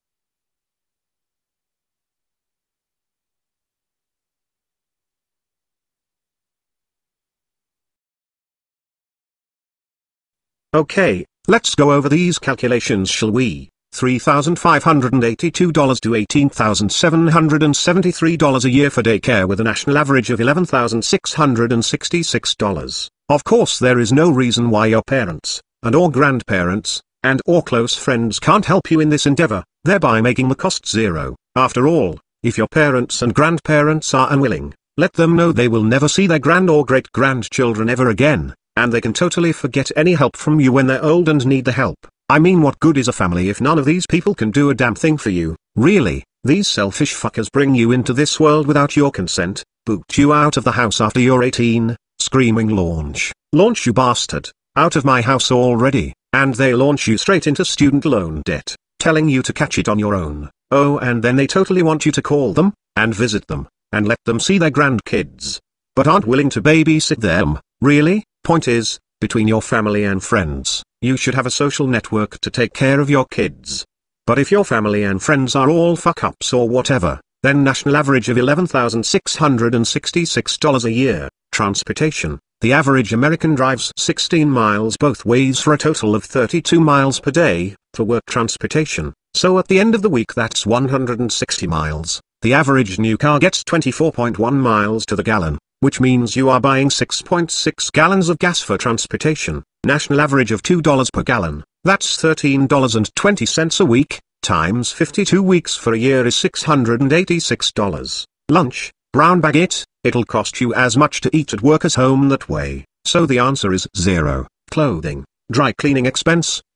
Speaker 1: Okay, let's go over these calculations, shall we? three thousand five hundred eighty-two dollars to eighteen thousand seven hundred seventy-three dollars a year for daycare with a national average of eleven thousand six hundred sixty-six dollars. Of course, there is no reason why your parents, and or grandparents, and or close friends can't help you in this endeavor, thereby making the cost zero. After all, if your parents and grandparents are unwilling, let them know they will never see their grand or great-grandchildren ever again, and they can totally forget any help from you when they're old and need the help. I mean, what good is a family if none of these people can do a damn thing for you? Really, these selfish fuckers bring you into this world without your consent, boot you out of the house after you're eighteen, screaming launch, launch you bastard, out of my house already, and they launch you straight into student loan debt, telling you to catch it on your own. Oh, and then they totally want you to call them, and visit them, and let them see their grandkids, but aren't willing to babysit them. Really? Point is, between your family and friends, you should have a social network to take care of your kids. But if your family and friends are all fuck-ups or whatever, then national average of eleven thousand six hundred sixty-six dollars a year. Transportation. The average American drives sixteen miles both ways for a total of thirty-two miles per day, for work transportation. So at the end of the week that's one hundred sixty miles. The average new car gets twenty-four point one miles to the gallon, which means you are buying six point six gallons of gas for transportation. National average of two dollars per gallon, that's thirteen dollars and twenty cents a week, times fifty-two weeks for a year is six hundred eighty-six dollars. Lunch, brown bag it, it'll cost you as much to eat at work as home that way, so the answer is zero. Clothing, dry cleaning expense,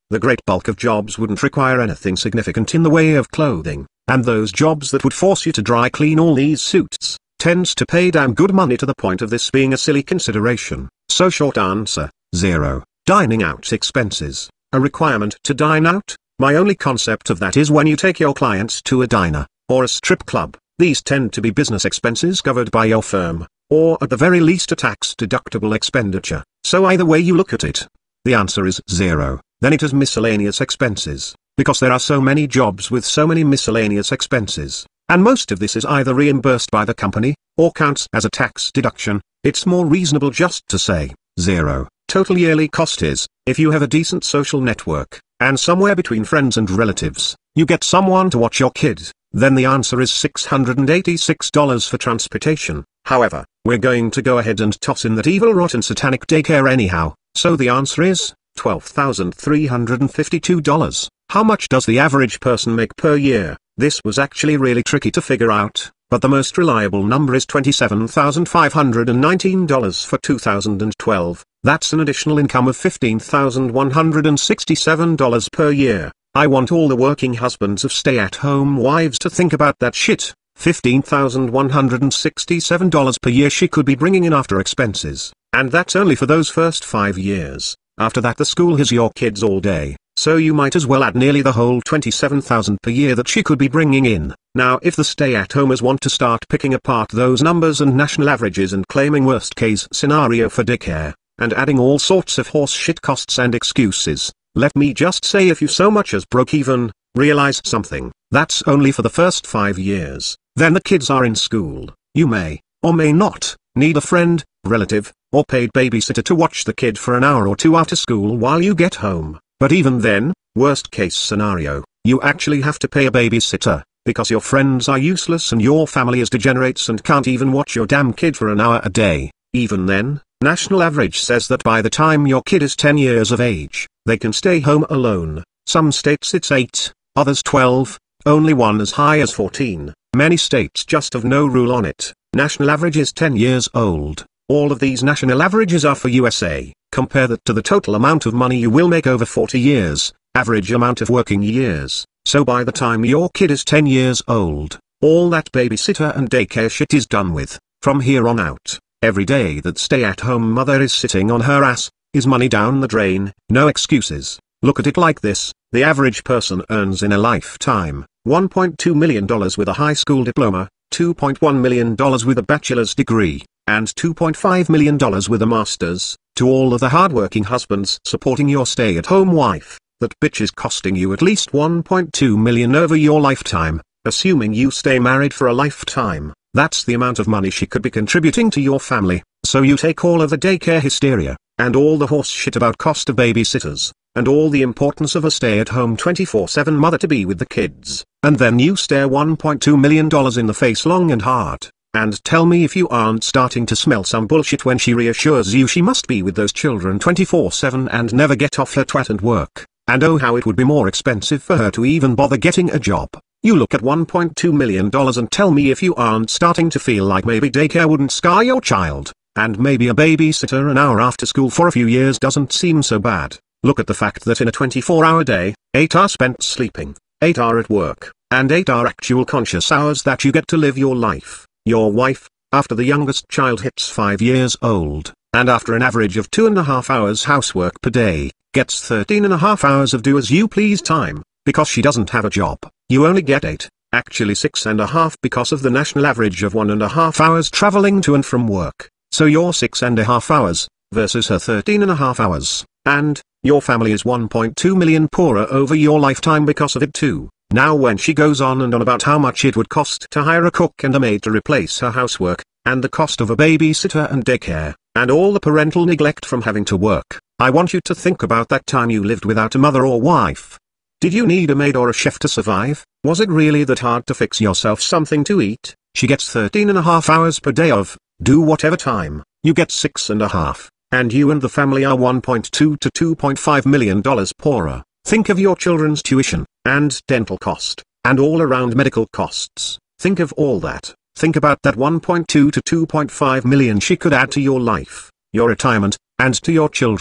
Speaker 1: the great bulk of jobs wouldn't require anything significant in the way of clothing, and those jobs that would force you to dry clean all these suits, tends to pay damn good money to the point of this being a silly consideration. So short answer, zero. Dining out expenses, a requirement to dine out? My only concept of that is when you take your clients to a diner, or a strip club. These tend to be business expenses covered by your firm, or at the very least a tax-deductible expenditure. So either way you look at it, the answer is zero. Then it is miscellaneous expenses, because there are so many jobs with so many miscellaneous expenses, and most of this is either reimbursed by the company, or counts as a tax deduction. It's more reasonable just to say zero. Total yearly cost is, if you have a decent social network, and somewhere between friends and relatives, you get someone to watch your kid, then the answer is six hundred eighty-six dollars for transportation. However, we're going to go ahead and toss in that evil rotten satanic daycare anyhow, so the answer is twelve thousand three hundred fifty-two dollars. How much does the average person make per year? This was actually really tricky to figure out, but the most reliable number is twenty-seven thousand five hundred nineteen dollars for two thousand twelve. That's an additional income of fifteen thousand one hundred sixty-seven dollars per year. I want all the working husbands of stay-at-home wives to think about that shit. fifteen thousand one hundred sixty-seven dollars per year she could be bringing in after expenses, and that's only for those first five years. After that the school has your kids all day, so you might as well add nearly the whole twenty-seven thousand dollars per year that she could be bringing in. Now if the stay-at-homers want to start picking apart those numbers and national averages and claiming worst-case scenario for daycare, and adding all sorts of horse shit costs and excuses, let me just say if you so much as broke even, realize something, that's only for the first five years. Then the kids are in school. You may, or may not, need a friend, relative, or paid babysitter to watch the kid for an hour or two after school while you get home. But even then, worst case scenario, you actually have to pay a babysitter, because your friends are useless and your family is degenerates and can't even watch your damn kid for an hour a day. Even then, national average says that by the time your kid is ten years of age, they can stay home alone. Some states it's eight, others twelve, only one as high as fourteen. Many states just have no rule on it. National average is ten years old. All of these national averages are for U S A. Compare that to the total amount of money you will make over forty years, average amount of working years. So by the time your kid is ten years old, all that babysitter and daycare shit is done with. From here on out, every day that stay-at-home mother is sitting on her ass, is money down the drain. No excuses. Look at it like this, the average person earns in a lifetime one point two million dollars with a high school diploma, two point one million dollars with a bachelor's degree, and two point five million dollars with a master's. To all of the hardworking husbands supporting your stay-at-home wife, that bitch is costing you at least one point two million dollars over your lifetime, assuming you stay married for a lifetime. That's the amount of money she could be contributing to your family. So you take all of the daycare hysteria, and all the horse shit about cost of babysitters, and all the importance of a stay-at-home twenty-four seven mother to be with the kids, and then you stare one point two million dollars in the face long and hard, and tell me if you aren't starting to smell some bullshit when she reassures you she must be with those children twenty-four seven and never get off her twat and work, and oh how it would be more expensive for her to even bother getting a job. You look at one point two million dollars and tell me if you aren't starting to feel like maybe daycare wouldn't scar your child, and maybe a babysitter an hour after school for a few years doesn't seem so bad. Look at the fact that in a twenty-four hour day, eight are spent sleeping, eight are at work, and eight are actual conscious hours that you get to live your life. Your wife, after the youngest child hits five years old, and after an average of two and a half hours housework per day, gets thirteen and a half hours of do-as-you-please time, because she doesn't have a job. You only get eight, actually six and a half because of the national average of one and a half hours traveling to and from work. So you're six and a half hours, versus her thirteen and a half hours, and your family is one point two million poorer over your lifetime because of it too. Now when she goes on and on about how much it would cost to hire a cook and a maid to replace her housework, and the cost of a babysitter and daycare, and all the parental neglect from having to work, I want you to think about that time you lived without a mother or wife. Did you need a maid or a chef to survive? Was it really that hard to fix yourself something to eat? She gets thirteen and a half hours per day of, do whatever time, you get six and a half, and you and the family are one point two to two point five million dollars poorer. Think of your children's tuition, and dental cost, and all around medical costs. Think of all that. Think about that one point two to two point five million she could add to your life, your retirement, and to your children.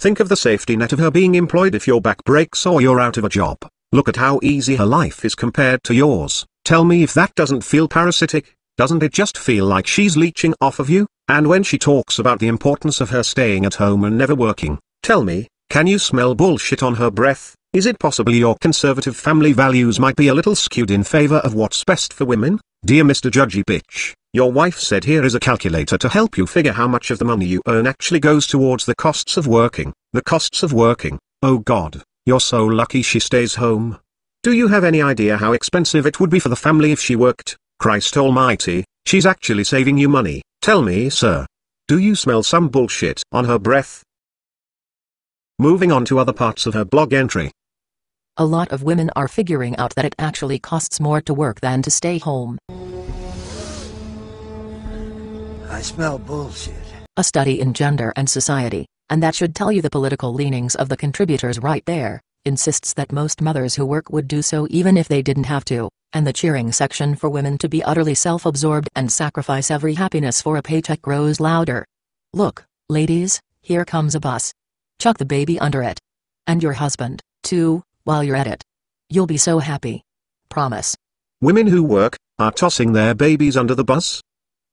Speaker 1: Think of the safety net of her being employed if your back breaks or you're out of a job. Look at how easy her life is compared to yours. Tell me if that doesn't feel parasitic. Doesn't it just feel like she's leeching off of you? And when she talks about the importance of her staying at home and never working, tell me, can you smell bullshit on her breath? Is it possible your conservative family values might be a little skewed in favor of what's best for women? Dear Mister JudgyBitch, your wife said here is a calculator to help you figure how much of the money you earn actually goes towards the costs of working. The costs of working. Oh God, you're so lucky she stays home. Do you have any idea how expensive it would be for the family if she worked? Christ almighty, she's actually saving you money. Tell me, sir. Do you smell some bullshit on her breath? Moving on to other parts of her blog entry.
Speaker 2: A lot of women are figuring out that it actually costs more to work than to stay home.
Speaker 4: I smell bullshit.
Speaker 2: A study in Gender and Society, and that should tell you the political leanings of the contributors right there, insists that most mothers who work would do so even if they didn't have to, and the cheering section for women to be utterly self-absorbed and sacrifice every happiness for a paycheck grows louder. Look, ladies, here comes a bus. Chuck the baby under it. And your husband, too, while you're at it. You'll be so happy. Promise.
Speaker 1: Women who work are tossing their babies under the bus?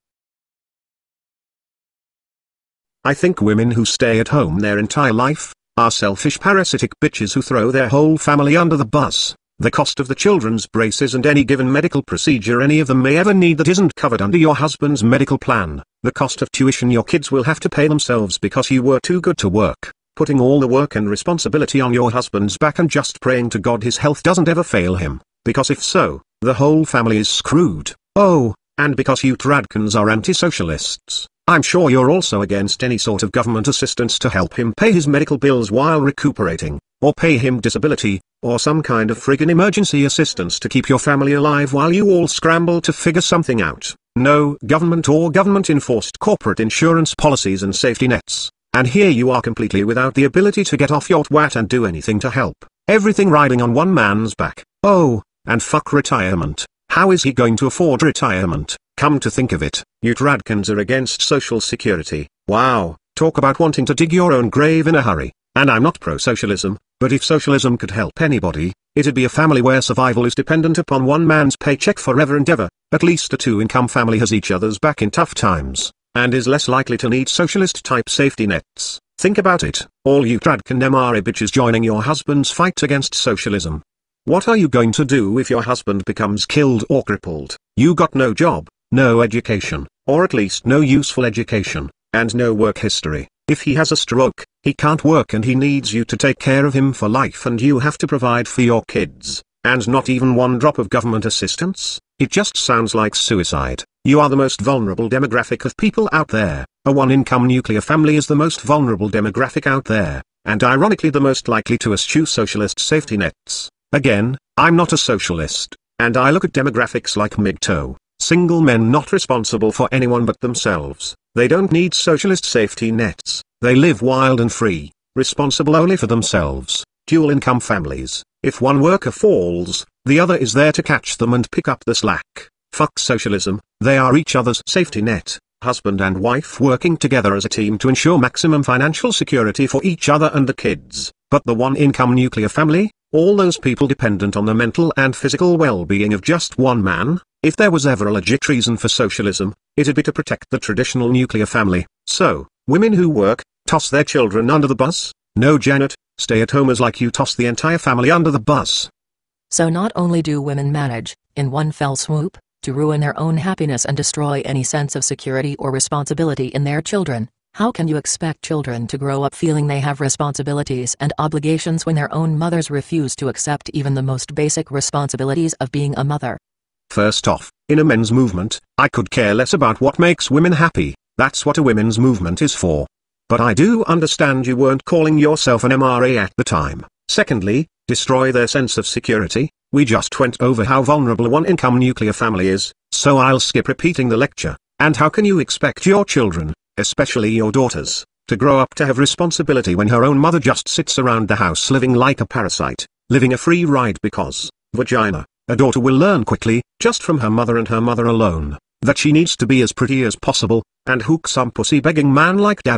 Speaker 1: I think women who stay at home their entire life are selfish parasitic bitches who throw their whole family under the bus. The cost of the children's braces and any given medical procedure any of them may ever need that isn't covered under your husband's medical plan. The cost of tuition your kids will have to pay themselves because you were too good to work. Putting all the work and responsibility on your husband's back and just praying to God his health doesn't ever fail him. Because if so, the whole family is screwed. Oh, and because you tradcans are anti-socialists, I'm sure you're also against any sort of government assistance to help him pay his medical bills while recuperating, or pay him disability, or some kind of friggin' emergency assistance to keep your family alive while you all scramble to figure something out. No government or government-enforced corporate insurance policies and safety nets. And here you are completely without the ability to get off your twat and do anything to help. Everything riding on one man's back. Oh, and fuck retirement. How is he going to afford retirement? Come to think of it, you tradcans are against social security. Wow, talk about wanting to dig your own grave in a hurry. And I'm not pro-socialism, but if socialism could help anybody, it'd be a family where survival is dependent upon one man's paycheck forever and ever. At least a two-income family has each other's back in tough times, and is less likely to need socialist-type safety nets. Think about it, all you tradcan M R A bitches joining your husband's fight against socialism. What are you going to do if your husband becomes killed or crippled? You got no job, no education, or at least no useful education, and no work history. If he has a stroke, he can't work and he needs you to take care of him for life and you have to provide for your kids, and not even one drop of government assistance? It just sounds like suicide. You are the most vulnerable demographic of people out there. A one-income nuclear family is the most vulnerable demographic out there, and ironically the most likely to eschew socialist safety nets. Again, I'm not a socialist, and I look at demographics like MGTOW, single men not responsible for anyone but themselves. They don't need socialist safety nets. They live wild and free, responsible only for themselves. Dual income families. If one worker falls, the other is there to catch them and pick up the slack. Fuck socialism, they are each other's safety net. Husband and wife working together as a team to ensure maximum financial security for each other and the kids. But the one-income nuclear family? All those people dependent on the mental and physical well-being of just one man? If there was ever a legit reason for socialism, it'd be to protect the traditional nuclear family. So, women who work, toss their children under the bus? No, Janet, stay-at-homers like you toss the entire family under the bus.
Speaker 2: So not only do women manage, in one fell swoop, to ruin their own happiness and destroy any sense of security or responsibility in their children, how can you expect children to grow up feeling they have responsibilities and obligations when their own mothers refuse to accept even the most basic responsibilities of being a mother?
Speaker 1: First off, in a men's movement, I could care less about what makes women happy. That's what a women's movement is for. But I do understand you weren't calling yourself an M R A at the time. Secondly, destroy their sense of security. We just went over how vulnerable a one-income nuclear family is, so I'll skip repeating the lecture. And how can you expect your children, especially your daughters, to grow up to have responsibility when her own mother just sits around the house living like a parasite, living a free ride because, vagina, a daughter will learn quickly, just from her mother and her mother alone, that she needs to be as pretty as possible, and hook some pussy-begging man like daddy,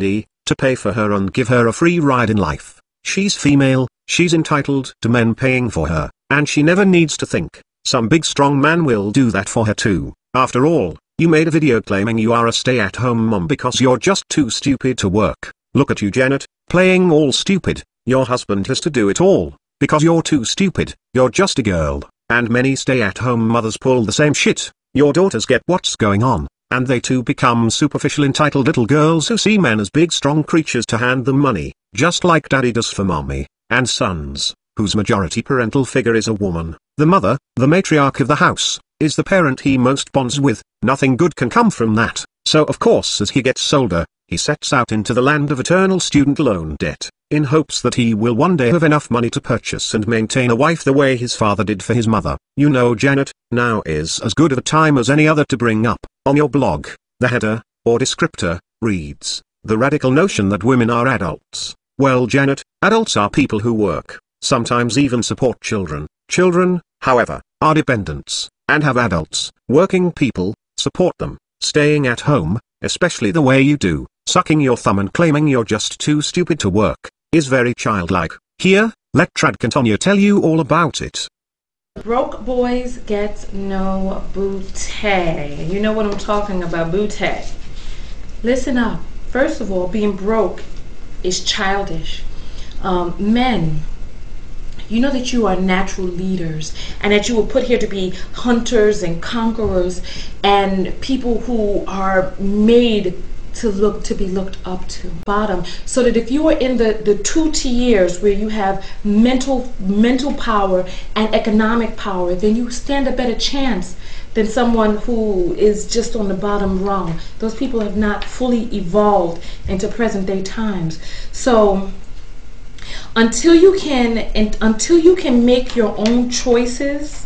Speaker 1: to pay for her and give her a free ride in life. She's female, she's entitled to men paying for her, and she never needs to think. Some big strong man will do that for her too. After all, you made a video claiming you are a stay-at-home mom because you're just too stupid to work. Look at you, Janet, playing all stupid. Your husband has to do it all, because you're too stupid. You're just a girl, and many stay-at-home mothers pull the same shit. Your daughters get what's going on, and they too become superficial entitled little girls who see men as big strong creatures to hand them money, just like daddy does for mommy, and sons, whose majority parental figure is a woman. The mother, the matriarch of the house, is the parent he most bonds with. Nothing good can come from that. So of course as he gets older, he sets out into the land of eternal student loan debt, in hopes that he will one day have enough money to purchase and maintain a wife the way his father did for his mother. You know, Janet, now is as good of a time as any other to bring up. On your blog, the header, or descriptor, reads, "The radical notion that women are adults." Well, Janet, adults are people who work, sometimes even support children. Children, however, are dependents, and have adults, working people, support them. Staying at home, especially the way you do, sucking your thumb and claiming you're just too stupid to work, is very childlike. Here, let Tradcantonia tell you all about it.
Speaker 5: Broke boys get no booty. You know what I'm talking about, booty. Listen up. First of all, being broke is childish. Um, men, you know that you are natural leaders and that you were put here to be hunters and conquerors and people who are made to look to be looked up to. Bottom. So that if you are in the, the two tiers where you have mental mental power and economic power, then you stand a better chance than someone who is just on the bottom rung. Those people have not fully evolved into present day times. So until you can and until you can make your own choices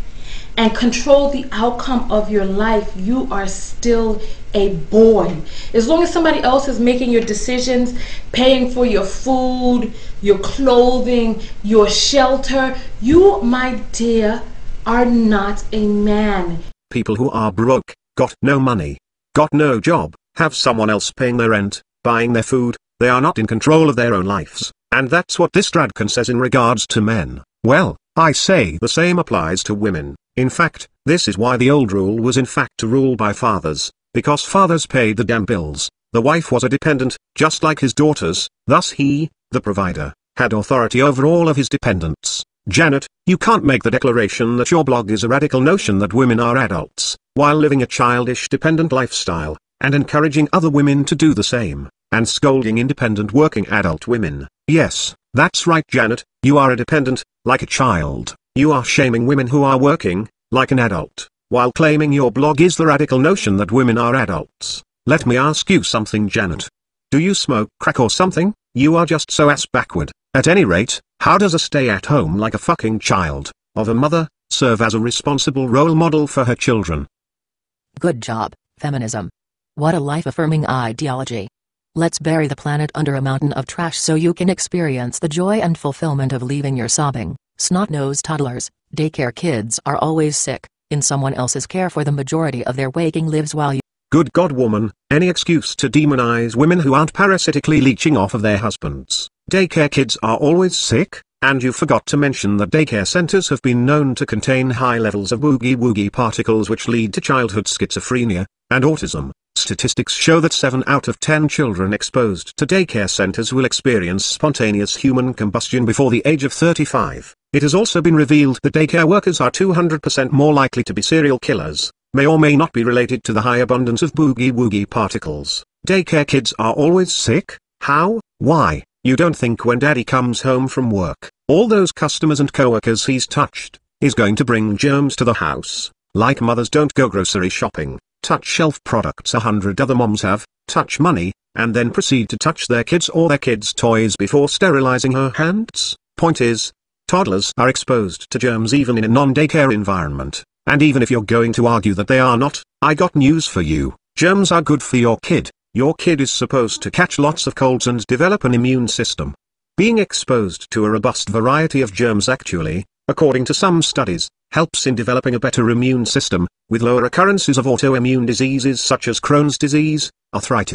Speaker 5: and control the outcome of your life, you are still a boy. As long as somebody else is making your decisions, paying for your food, your clothing, your shelter, you, my dear, are not a man.
Speaker 1: People who are broke, got no money, got no job, have someone else paying their rent, buying their food, they are not in control of their own lives. And that's what this Tradcan says in regards to men. Well, I say the same applies to women. In fact, this is why the old rule was in fact to rule by fathers, because fathers paid the damn bills. The wife was a dependent, just like his daughters, thus he, the provider, had authority over all of his dependents. Janet, you can't make the declaration that your blog is a radical notion that women are adults, while living a childish dependent lifestyle, and encouraging other women to do the same, and scolding independent working adult women. Yes, that's right, Janet, you are a dependent, like a child. You are shaming women who are working, like an adult, while claiming your blog is the radical notion that women are adults. Let me ask you something, Janet. Do you smoke crack or something? You are just so ass backward. At any rate, how does a stay-at-home like a fucking child, of a mother, serve as a responsible role model for her children?
Speaker 2: Good job, feminism. What a life-affirming ideology. Let's bury the planet under a mountain of trash so you can experience the joy and fulfillment of leaving your sobbing, snot-nosed toddlers. Daycare kids are always sick, in someone else's care for the majority of their waking lives while you—
Speaker 1: Good God, woman, any excuse to demonize women who aren't parasitically leeching off of their husbands. Daycare kids are always sick, and you forgot to mention that daycare centers have been known to contain high levels of boogie-woogie particles which lead to childhood schizophrenia and autism. Statistics show that seven out of ten children exposed to daycare centers will experience spontaneous human combustion before the age of thirty-five. It has also been revealed that daycare workers are two hundred percent more likely to be serial killers, may or may not be related to the high abundance of boogie-woogie particles. Daycare kids are always sick? How? Why? You don't think when daddy comes home from work, all those customers and coworkers he's touched, is going to bring germs to the house? Like mothers don't go grocery shopping, touch shelf products a hundred other moms have, touch money, and then proceed to touch their kids or their kids' toys before sterilizing her hands. Point is, toddlers are exposed to germs even in a non-daycare environment, and even if you're going to argue that they are not, I got news for you. Germs are good for your kid. Your kid is supposed to catch lots of colds and develop an immune system. Being exposed to a robust variety of germs actually, according to some studies, helps in developing a better immune system, with lower occurrences of autoimmune diseases such as Crohn's disease, arthritis,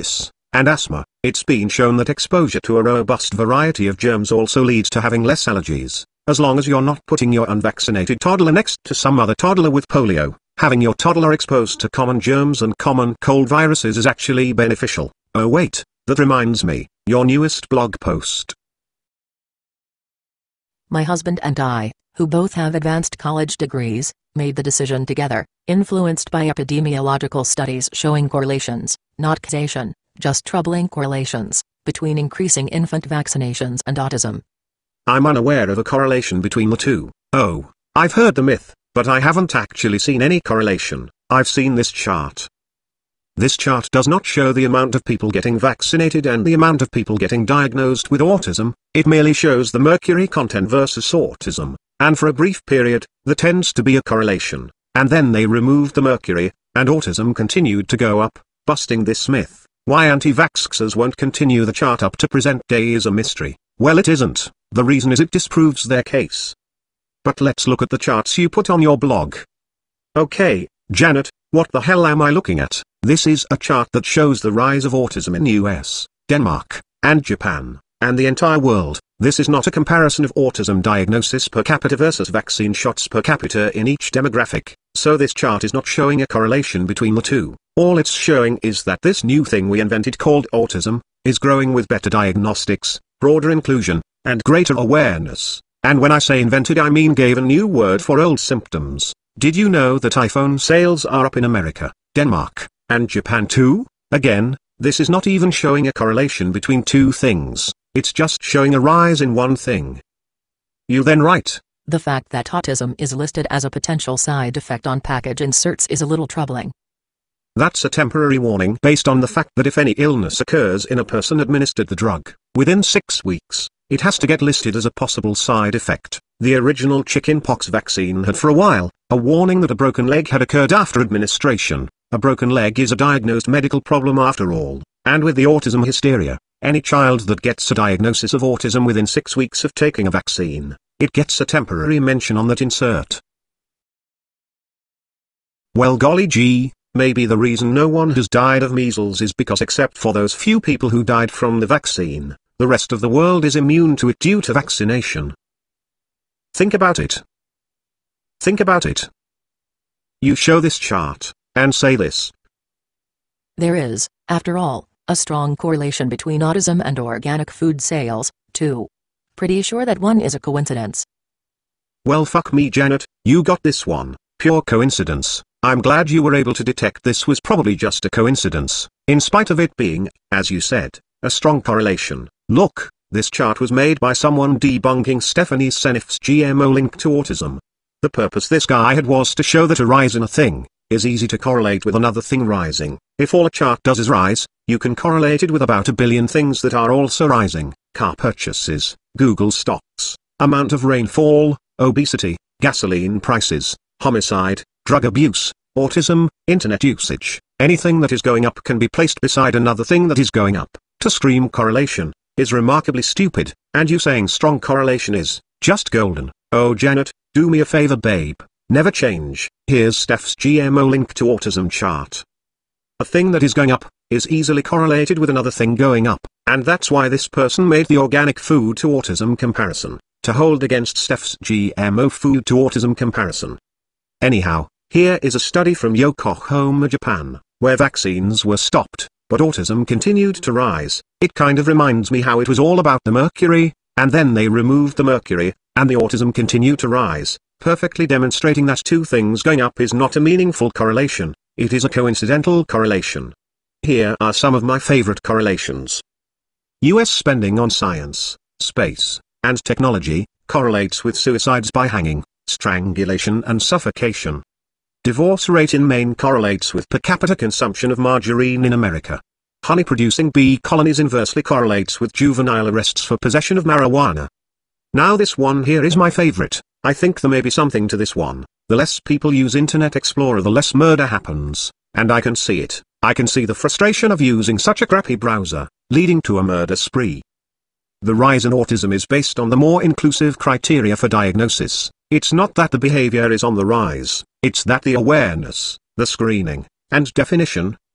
Speaker 1: and asthma. It's been shown that exposure to a robust variety of germs also leads to having less allergies. As long as you're not putting your unvaccinated toddler next to some other toddler with polio, having your toddler exposed to common germs and common cold viruses is actually beneficial. Oh wait, that reminds me, your newest blog post.
Speaker 2: My husband and I, who both have advanced college degrees, made the decision together, influenced by epidemiological studies showing correlations, not causation, just troubling correlations, between increasing infant vaccinations and autism.
Speaker 1: I'm unaware of a correlation between the two. Oh, I've heard the myth, but I haven't actually seen any correlation. I've seen this chart. This chart does not show the amount of people getting vaccinated and the amount of people getting diagnosed with autism, it merely shows the mercury content versus autism, and for a brief period, there tends to be a correlation, and then they removed the mercury, and autism continued to go up, busting this myth. Why anti-vaxxers won't continue the chart up to present day is a mystery. Well, it isn't, the reason is it disproves their case. But let's look at the charts you put on your blog. Okay, Janet, what the hell am I looking at? This is a chart that shows the rise of autism in U S, Denmark, and Japan, and the entire world. This is not a comparison of autism diagnosis per capita versus vaccine shots per capita in each demographic, so this chart is not showing a correlation between the two. All it's showing is that this new thing we invented called autism, is growing with better diagnostics, broader inclusion, and greater awareness. And when I say invented I mean gave a new word for old symptoms. Did you know that iPhone sales are up in America, Denmark, and Japan too? Again, this is not even showing a correlation between two things, it's just showing a rise in one thing. You then write,
Speaker 2: the fact that autism is listed as a potential side effect on package inserts is a little troubling.
Speaker 1: That's a temporary warning based on the fact that if any illness occurs in a person administered the drug, within six weeks, it has to get listed as a possible side effect. The original chickenpox vaccine had for a while, a warning that a broken leg had occurred after administration. A broken leg is a diagnosed medical problem after all, and with the autism hysteria, any child that gets a diagnosis of autism within six weeks of taking a vaccine, it gets a temporary mention on that insert. Well golly gee, maybe the reason no one has died of measles is because except for those few people who died from the vaccine, the rest of the world is immune to it due to vaccination. Think about it. Think about it. You show this chart, and say this.
Speaker 2: There is, after all, a strong correlation between autism and organic food sales, too. Pretty sure that one is a coincidence.
Speaker 1: Well fuck me Janet, you got this one, pure coincidence. I'm glad you were able to detect this was probably just a coincidence, in spite of it being, as you said, a strong correlation. Look, this chart was made by someone debunking Stephanie Seneff's G M O link to autism. The purpose this guy had was to show that a rise in a thing is easy to correlate with another thing rising. If all a chart does is rise, you can correlate it with about a billion things that are also rising: car purchases, Google stocks, amount of rainfall, obesity, gasoline prices, homicide, drug abuse, autism, internet usage. Anything that is going up can be placed beside another thing that is going up. To scream correlation is remarkably stupid, and you saying strong correlation is just golden. Oh Janet, do me a favor babe, never change. Here's Steph's G M O link to autism chart. A thing that is going up is easily correlated with another thing going up, and that's why this person made the organic food to autism comparison, to hold against Steph's G M O food to autism comparison. Anyhow, here is a study from Yokohama, Japan, where vaccines were stopped, but autism continued to rise. It kind of reminds me how it was all about the mercury, and then they removed the mercury, and the autism continued to rise, perfectly demonstrating that two things going up is not a meaningful correlation, it is a coincidental correlation. Here are some of my favorite correlations. U S spending on science, space, and technology correlates with suicides by hanging, strangulation and suffocation. Divorce rate in Maine correlates with per capita consumption of margarine in America. Honey-producing bee colonies inversely correlates with juvenile arrests for possession of marijuana. Now this one here is my favorite. I think there may be something to this one. The less people use Internet Explorer, the less murder happens, and I can see it. I can see the frustration of using such a crappy browser, leading to a murder spree. The rise in autism is based on the more inclusive criteria for diagnosis. It's not that the behavior is on the rise, it's that the awareness, the screening, and definition,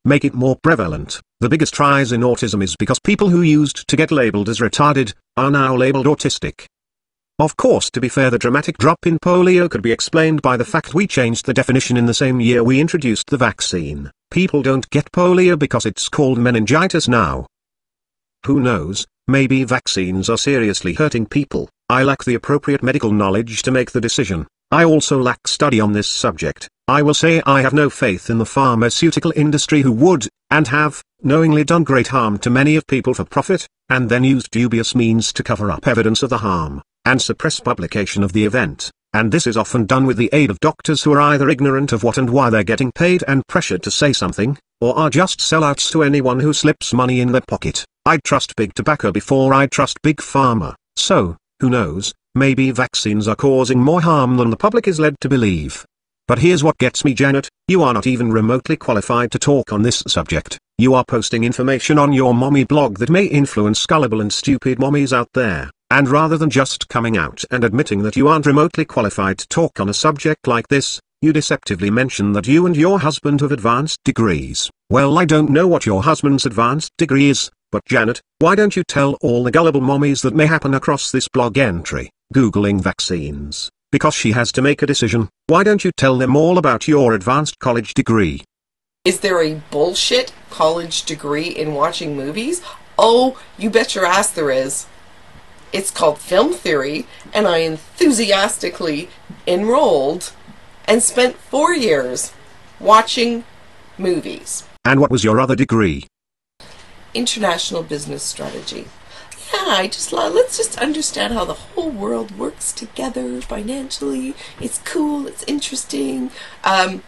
Speaker 1: make it more prevalent. The biggest rise in autism is because people who used to get labeled as retarded, are now labeled autistic. Of course, to be fair, the dramatic drop in polio could be explained by the fact we changed the definition in the same year we introduced the vaccine. People don't get polio because it's called meningitis now. Who knows, maybe vaccines are seriously hurting people. I lack the appropriate medical knowledge to make the decision. I also lack study on this subject. I will say I have no faith in the pharmaceutical industry, who would, and have, knowingly done great harm to many of people for profit, and then used dubious means to cover up evidence of the harm, and suppress publication of the event. And this is often done with the aid of doctors who are either ignorant of what and why they're getting paid and pressured to say something, or are just sellouts to anyone who slips money in their pocket. I'd trust big tobacco before I'd trust big pharma. So, who knows, maybe vaccines are causing more harm than the public is led to believe. But here's what gets me, Janet, you are not even remotely qualified to talk on this subject. You are posting information on your mommy blog that may influence gullible and stupid mommies out there, and rather than just coming out and admitting that you aren't remotely qualified to talk on a subject like this, you deceptively mention that you and your husband have advanced degrees. Well, I don't know what your husband's advanced degree is, but Janet, why don't you tell all the gullible mommies that may happen across this blog entry, Googling vaccines, because she has to make a decision, why don't you tell them all about your advanced college degree?
Speaker 3: Is there a bullshit college degree in watching movies? Oh, you bet your ass there is. It's called film theory, and I enthusiastically enrolled and spent four years watching movies.
Speaker 1: And what was your other degree?
Speaker 3: International business strategy. Yeah, I just let's just understand how the whole world works together financially. It's cool, it's interesting. Um,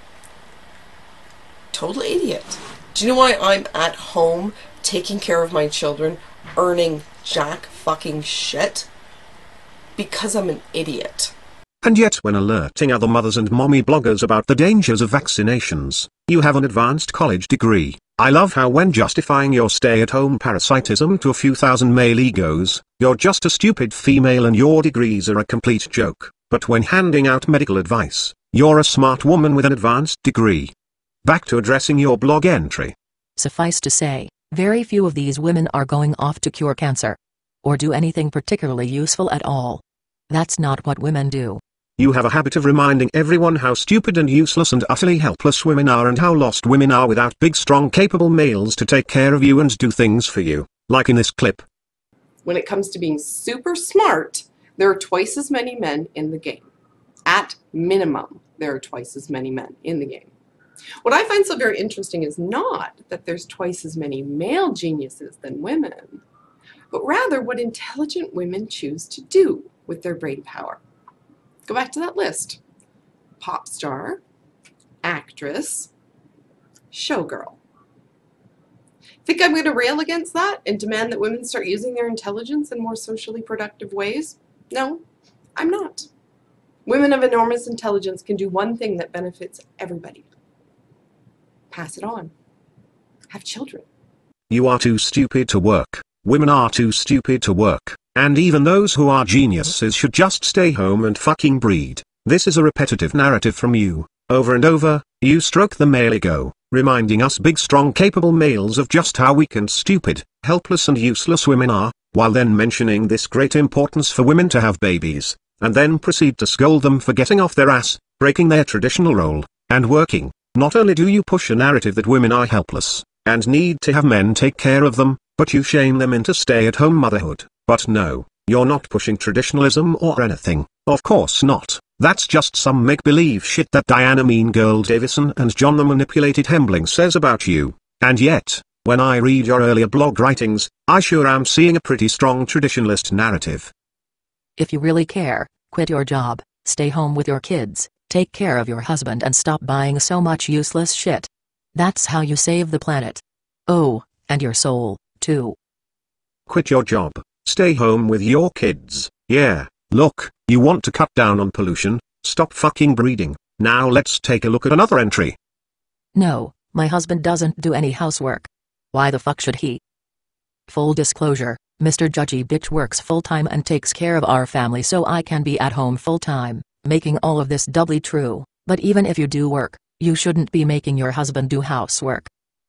Speaker 3: total idiot. Do you know why I'm at home taking care of my children, earning jack fucking shit? Because I'm an idiot.
Speaker 1: And yet, when alerting other mothers and mommy bloggers about the dangers of vaccinations, you have an advanced college degree. I love how when justifying your stay-at-home parasitism to a few thousand male egos, you're just a stupid female and your degrees are a complete joke. But when handing out medical advice, you're a smart woman with an advanced degree. Back to addressing your blog entry.
Speaker 2: Suffice to say, very few of these women are going off to cure cancer, or do anything particularly useful at all. That's not what women do.
Speaker 1: You have a habit of reminding everyone how stupid and useless and utterly helpless women are, and how lost women are without big, strong, capable males to take care of you and do things for you, like in this clip.
Speaker 3: When it comes to being super smart, there are twice as many men in the game. At minimum, there are twice as many men in the game. What I find so very interesting is not that there's twice as many male geniuses than women, but rather what intelligent women choose to do with their brain power. Go back to that list. Pop star, actress, showgirl. Think I'm going to rail against that and demand that women start using their intelligence in more socially productive ways? No, I'm not. Women of enormous intelligence can do one thing that benefits everybody. Pass it on. Have children.
Speaker 1: You are too stupid to work. Women are too stupid to work. And even those who are geniuses should just stay home and fucking breed. This is a repetitive narrative from you. Over and over, you stroke the male ego, reminding us big, strong, capable males of just how weak and stupid, helpless and useless women are, while then mentioning this great importance for women to have babies, and then proceed to scold them for getting off their ass, breaking their traditional role, and working. Not only do you push a narrative that women are helpless, and need to have men take care of them, but you shame them into stay-at-home motherhood. But no, you're not pushing traditionalism or anything. Of course not. That's just some make-believe shit that Diana Mean Girl Davison and John the Manipulated Hembling says about you. And yet, when I read your earlier blog writings, I sure am seeing a pretty strong traditionalist narrative.
Speaker 2: If you really care, quit your job, stay home with your kids, take care of your husband and stop buying so much useless shit. That's how you save the planet. Oh, and your soul, too.
Speaker 1: Quit your job. Stay home with your kids. Yeah, look, you want to cut down on pollution, stop fucking breeding. Now let's take a look at another entry.
Speaker 2: No, my husband doesn't do any housework. Why the fuck should he? Full disclosure, Mister JudgyBitch works full-time and takes care of our family so I can be at home full-time, making all of this doubly true. But even if you do work, you shouldn't be making your husband do housework.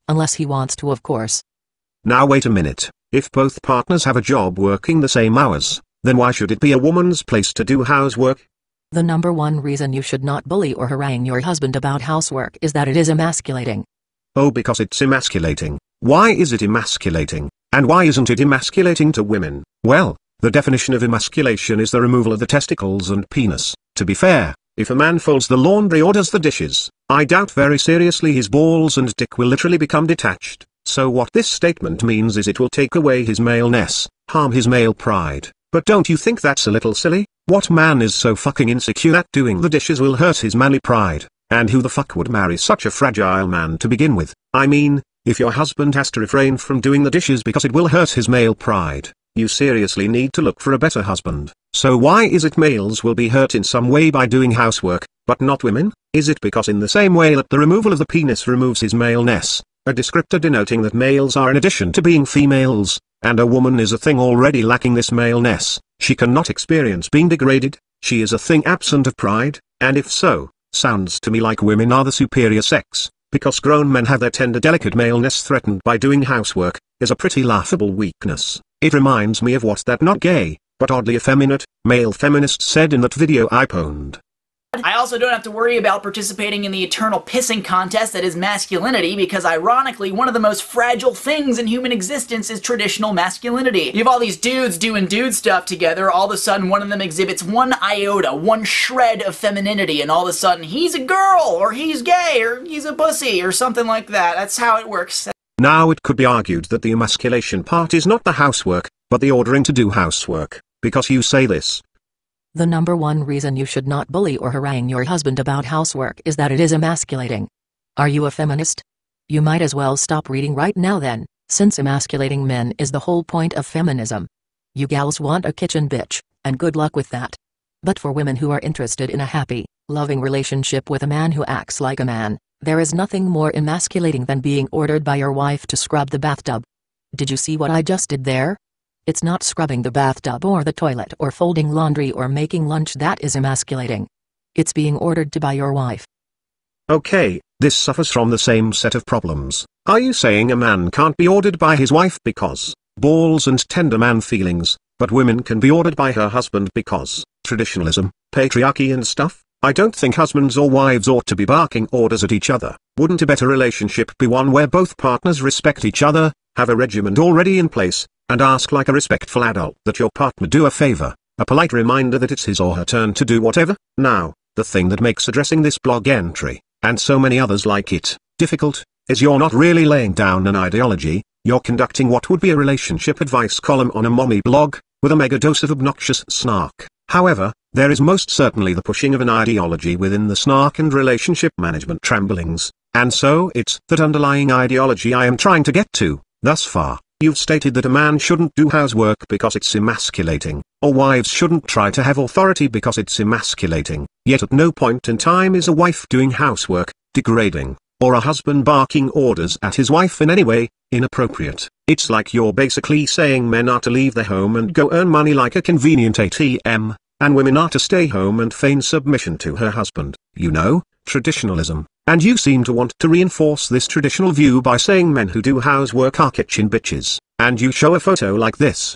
Speaker 2: Unless he wants to, of course.
Speaker 1: Now wait a minute. If both partners have a job working the same hours, then why should it be a woman's place to do housework?
Speaker 2: The number one reason you should not bully or harangue your husband about housework is that it is emasculating.
Speaker 1: Oh, because it's emasculating. Why is it emasculating? And why isn't it emasculating to women? Well, the definition of emasculation is the removal of the testicles and penis. To be fair, if a man folds the laundry or does the dishes, I doubt very seriously his balls and dick will literally become detached. So what this statement means is it will take away his maleness, harm his male pride. But don't you think that's a little silly? What man is so fucking insecure that doing the dishes will hurt his manly pride? And who the fuck would marry such a fragile man to begin with? I mean, if your husband has to refrain from doing the dishes because it will hurt his male pride, you seriously need to look for a better husband. So why is it males will be hurt in some way by doing housework, but not women? Is it because in the same way that the removal of the penis removes his maleness, a descriptor denoting that males are in addition to being females, and a woman is a thing already lacking this maleness, she cannot experience being degraded, she is a thing absent of pride, and if so, sounds to me like women are the superior sex, because grown men have their tender delicate maleness threatened by doing housework, is a pretty laughable weakness. It reminds me of what that not gay, but oddly effeminate, male feminist said in that video I pwned.
Speaker 6: I also don't have to worry about participating in the eternal pissing contest that is masculinity, because ironically, one of the most fragile things in human existence is traditional masculinity. You have all these dudes doing dude stuff together, all of a sudden one of them exhibits one iota, one shred of femininity, and all of a sudden he's a girl, or he's gay, or he's a pussy, or something like that. That's how it works.
Speaker 1: Now it could be argued that the emasculation part is not the housework, but the ordering to do housework, because you say this.
Speaker 2: The number one reason you should not bully or harangue your husband about housework is that it is emasculating. Are you a feminist? You might as well stop reading right now then, since emasculating men is the whole point of feminism. You gals want a kitchen bitch, and good luck with that. But for women who are interested in a happy, loving relationship with a man who acts like a man, there is nothing more emasculating than being ordered by your wife to scrub the bathtub. Did you see what I just did there? It's not scrubbing the bathtub or the toilet or folding laundry or making lunch that is emasculating. It's being ordered to by your wife.
Speaker 1: Okay, this suffers from the same set of problems. Are you saying a man can't be ordered by his wife because balls and tender man feelings, but women can be ordered by her husband because traditionalism, patriarchy and stuff? I don't think husbands or wives ought to be barking orders at each other. Wouldn't a better relationship be one where both partners respect each other, have a regimen already in place, and ask like a respectful adult that your partner do a favor, a polite reminder that it's his or her turn to do whatever? Now, the thing that makes addressing this blog entry, and so many others like it, difficult, is you're not really laying down an ideology, you're conducting what would be a relationship advice column on a mommy blog, with a mega dose of obnoxious snark. However, there is most certainly the pushing of an ideology within the snark and relationship management trambolings, and so it's that underlying ideology I am trying to get to. Thus far, you've stated that a man shouldn't do housework because it's emasculating, or wives shouldn't try to have authority because it's emasculating, yet at no point in time is a wife doing housework degrading, or a husband barking orders at his wife in any way inappropriate. It's like you're basically saying men are to leave their home and go earn money like a convenient A T M, and women are to stay home and feign submission to her husband. You know, traditionalism. And you seem to want to reinforce this traditional view by saying men who do housework are kitchen bitches, and you show a photo like this.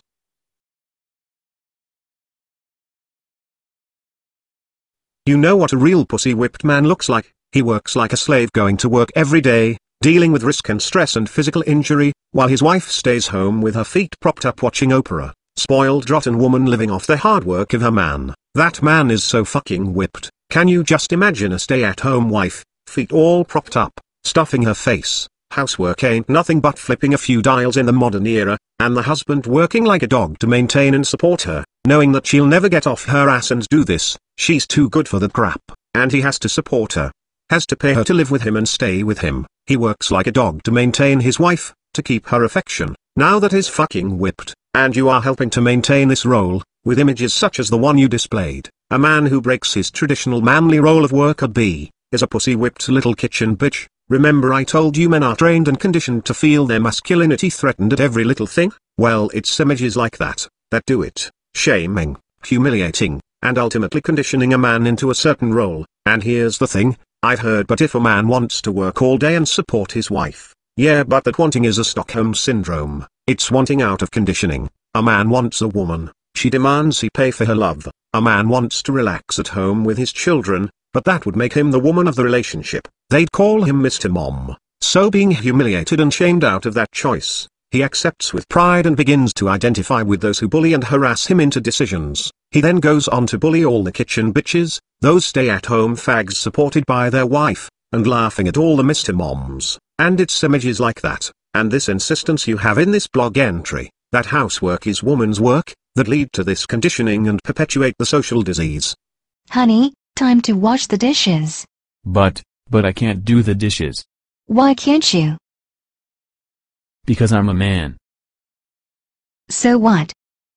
Speaker 1: You know what a real pussy-whipped man looks like? He works like a slave going to work every day, dealing with risk and stress and physical injury, while his wife stays home with her feet propped up watching Oprah. Spoiled rotten woman living off the hard work of her man. That man is so fucking whipped. Can you just imagine a stay-at-home wife, feet all propped up, stuffing her face? Housework ain't nothing but flipping a few dials in the modern era, and the husband working like a dog to maintain and support her, knowing that she'll never get off her ass and do this, she's too good for that crap, and he has to support her. Has to pay her to live with him and stay with him. He works like a dog to maintain his wife, to keep her affection. Now that is fucking whipped, and you are helping to maintain this role, with images such as the one you displayed. A man who breaks his traditional manly role of worker bee, is a pussy-whipped little kitchen bitch. Remember I told you men are trained and conditioned to feel their masculinity threatened at every little thing? Well, it's images like that, that do it, shaming, humiliating, and ultimately conditioning a man into a certain role. And here's the thing, I've heard but if a man wants to work all day and support his wife, Yeah, but that wanting is a Stockholm syndrome. It's wanting out of conditioning. A man wants a woman. She demands he pay for her love. A man wants to relax at home with his children, but that would make him the woman of the relationship. They'd call him Mister Mom. So being humiliated and shamed out of that choice, he accepts with pride and begins to identify with those who bully and harass him into decisions. He then goes on to bully all the kitchen bitches, those stay-at-home fags supported by their wife, and laughing at all the Mister Moms. And it's images like that, and this insistence you have in this blog entry, that housework is woman's work, that lead to this conditioning and perpetuate the social disease.
Speaker 7: Honey, time to wash the dishes.
Speaker 8: But, but I can't do the dishes.
Speaker 7: Why can't you?
Speaker 8: Because I'm a man.
Speaker 7: So what?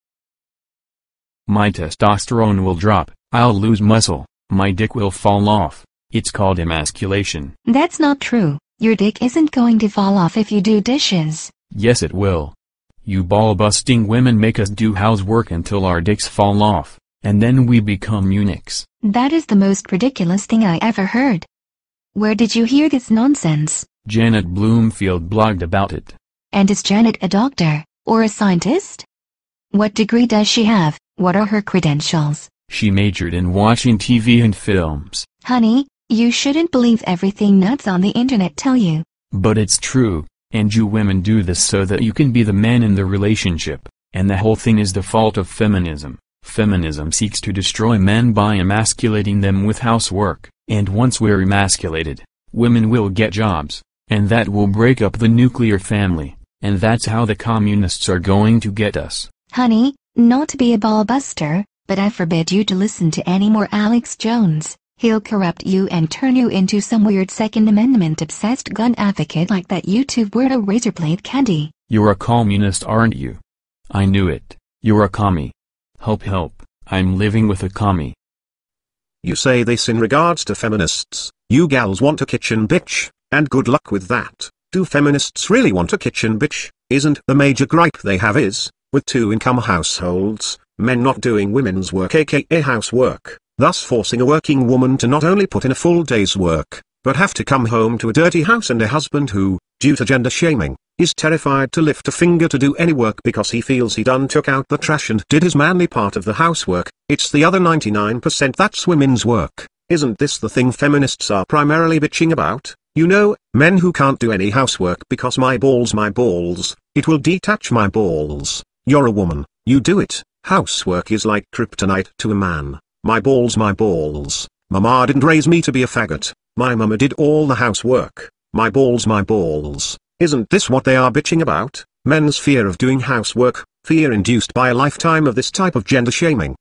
Speaker 8: My testosterone will drop, I'll lose muscle, my dick will fall off. It's called emasculation.
Speaker 7: That's not true. Your dick isn't going to fall off if you do dishes.
Speaker 8: Yes, it will. You ball-busting women make us do housework until our dicks fall off, and then we become eunuchs.
Speaker 7: That is the most ridiculous thing I ever heard. Where did you hear this nonsense?
Speaker 8: Janet Bloomfield blogged about it.
Speaker 7: And is Janet a doctor, or a scientist? What degree does she have? What are her credentials?
Speaker 8: She majored in watching T V and films.
Speaker 7: Honey, you shouldn't believe everything nuts on the internet tell you.
Speaker 8: But it's true, and you women do this so that you can be the man in the relationship, and the whole thing is the fault of feminism. Feminism seeks to destroy men by emasculating them with housework, and once we're emasculated, women will get jobs, and that will break up the nuclear family, and that's how the communists are going to get us.
Speaker 7: Honey, not to be a ball buster, but I forbid you to listen to any more Alex Jones. He'll corrupt you and turn you into some weird Second Amendment-obsessed gun advocate like that YouTube weirdo Razorblade Candy.
Speaker 8: You're a communist, aren't you? I knew it. You're a commie. Help help, I'm living with a commie.
Speaker 1: You say this in regards to feminists. You gals want a kitchen bitch, and good luck with that. Do feminists really want a kitchen bitch? Isn't the major gripe they have is, with two-income households, men not doing women's work aka housework, thus forcing a working woman to not only put in a full day's work, but have to come home to a dirty house and a husband who, due to gender shaming, is terrified to lift a finger to do any work because he feels he done took out the trash and did his manly part of the housework. It's the other ninety-nine percent that's women's work. Isn't this the thing feminists are primarily bitching about? You know, men who can't do any housework because my balls my balls, it will detach my balls. You're a woman, you do it. Housework is like kryptonite to a man. My balls my balls. Mama didn't raise me to be a faggot. My mama did all the housework. My balls my balls. Isn't this what they are bitching about? Men's fear of doing housework, fear induced by a lifetime of this type of gender shaming.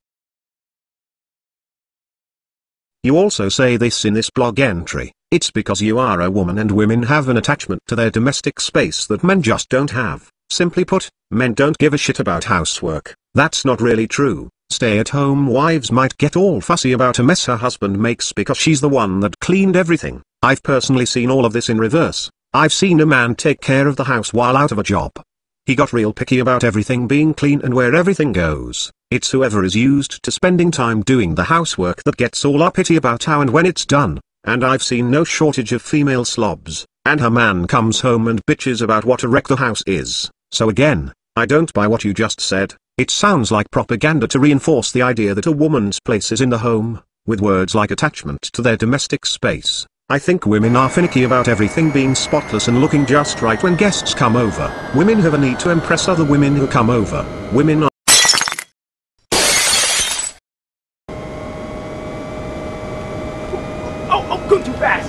Speaker 1: You also say this in this blog entry. It's because you are a woman and women have an attachment to their domestic space that men just don't have. Simply put, men don't give a shit about housework. That's not really true. Stay-at-home wives might get all fussy about a mess her husband makes because she's the one that cleaned everything. I've personally seen all of this in reverse. I've seen a man take care of the house while out of a job. He got real picky about everything being clean and where everything goes. It's whoever is used to spending time doing the housework that gets all uppity about how and when it's done. And I've seen no shortage of female slobs, and her man comes home and bitches about what a wreck the house is. So again, I don't buy what you just said. It sounds like propaganda to reinforce the idea that a woman's place is in the home, with words like attachment to their domestic space. I think women are finicky about everything being spotless and looking just right when guests come over. Women have a need to impress other women who come over. Women are
Speaker 9: Oh, oh, going too fast!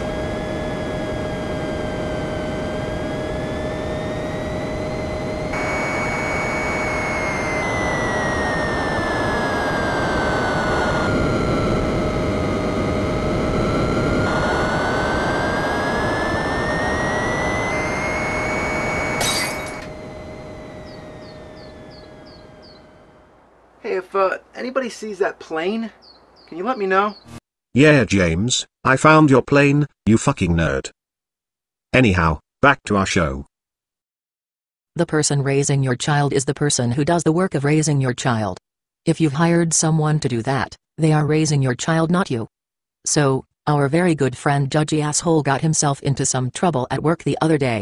Speaker 9: Hey, if uh, anybody sees that plane, can you let me know?
Speaker 1: Yeah, James, I found your plane, you fucking nerd. Anyhow, back to our show.
Speaker 2: The person raising your child is the person who does the work of raising your child. If you've hired someone to do that, they are raising your child, not you. So, our very good friend Judgy Asshole got himself into some trouble at work the other day.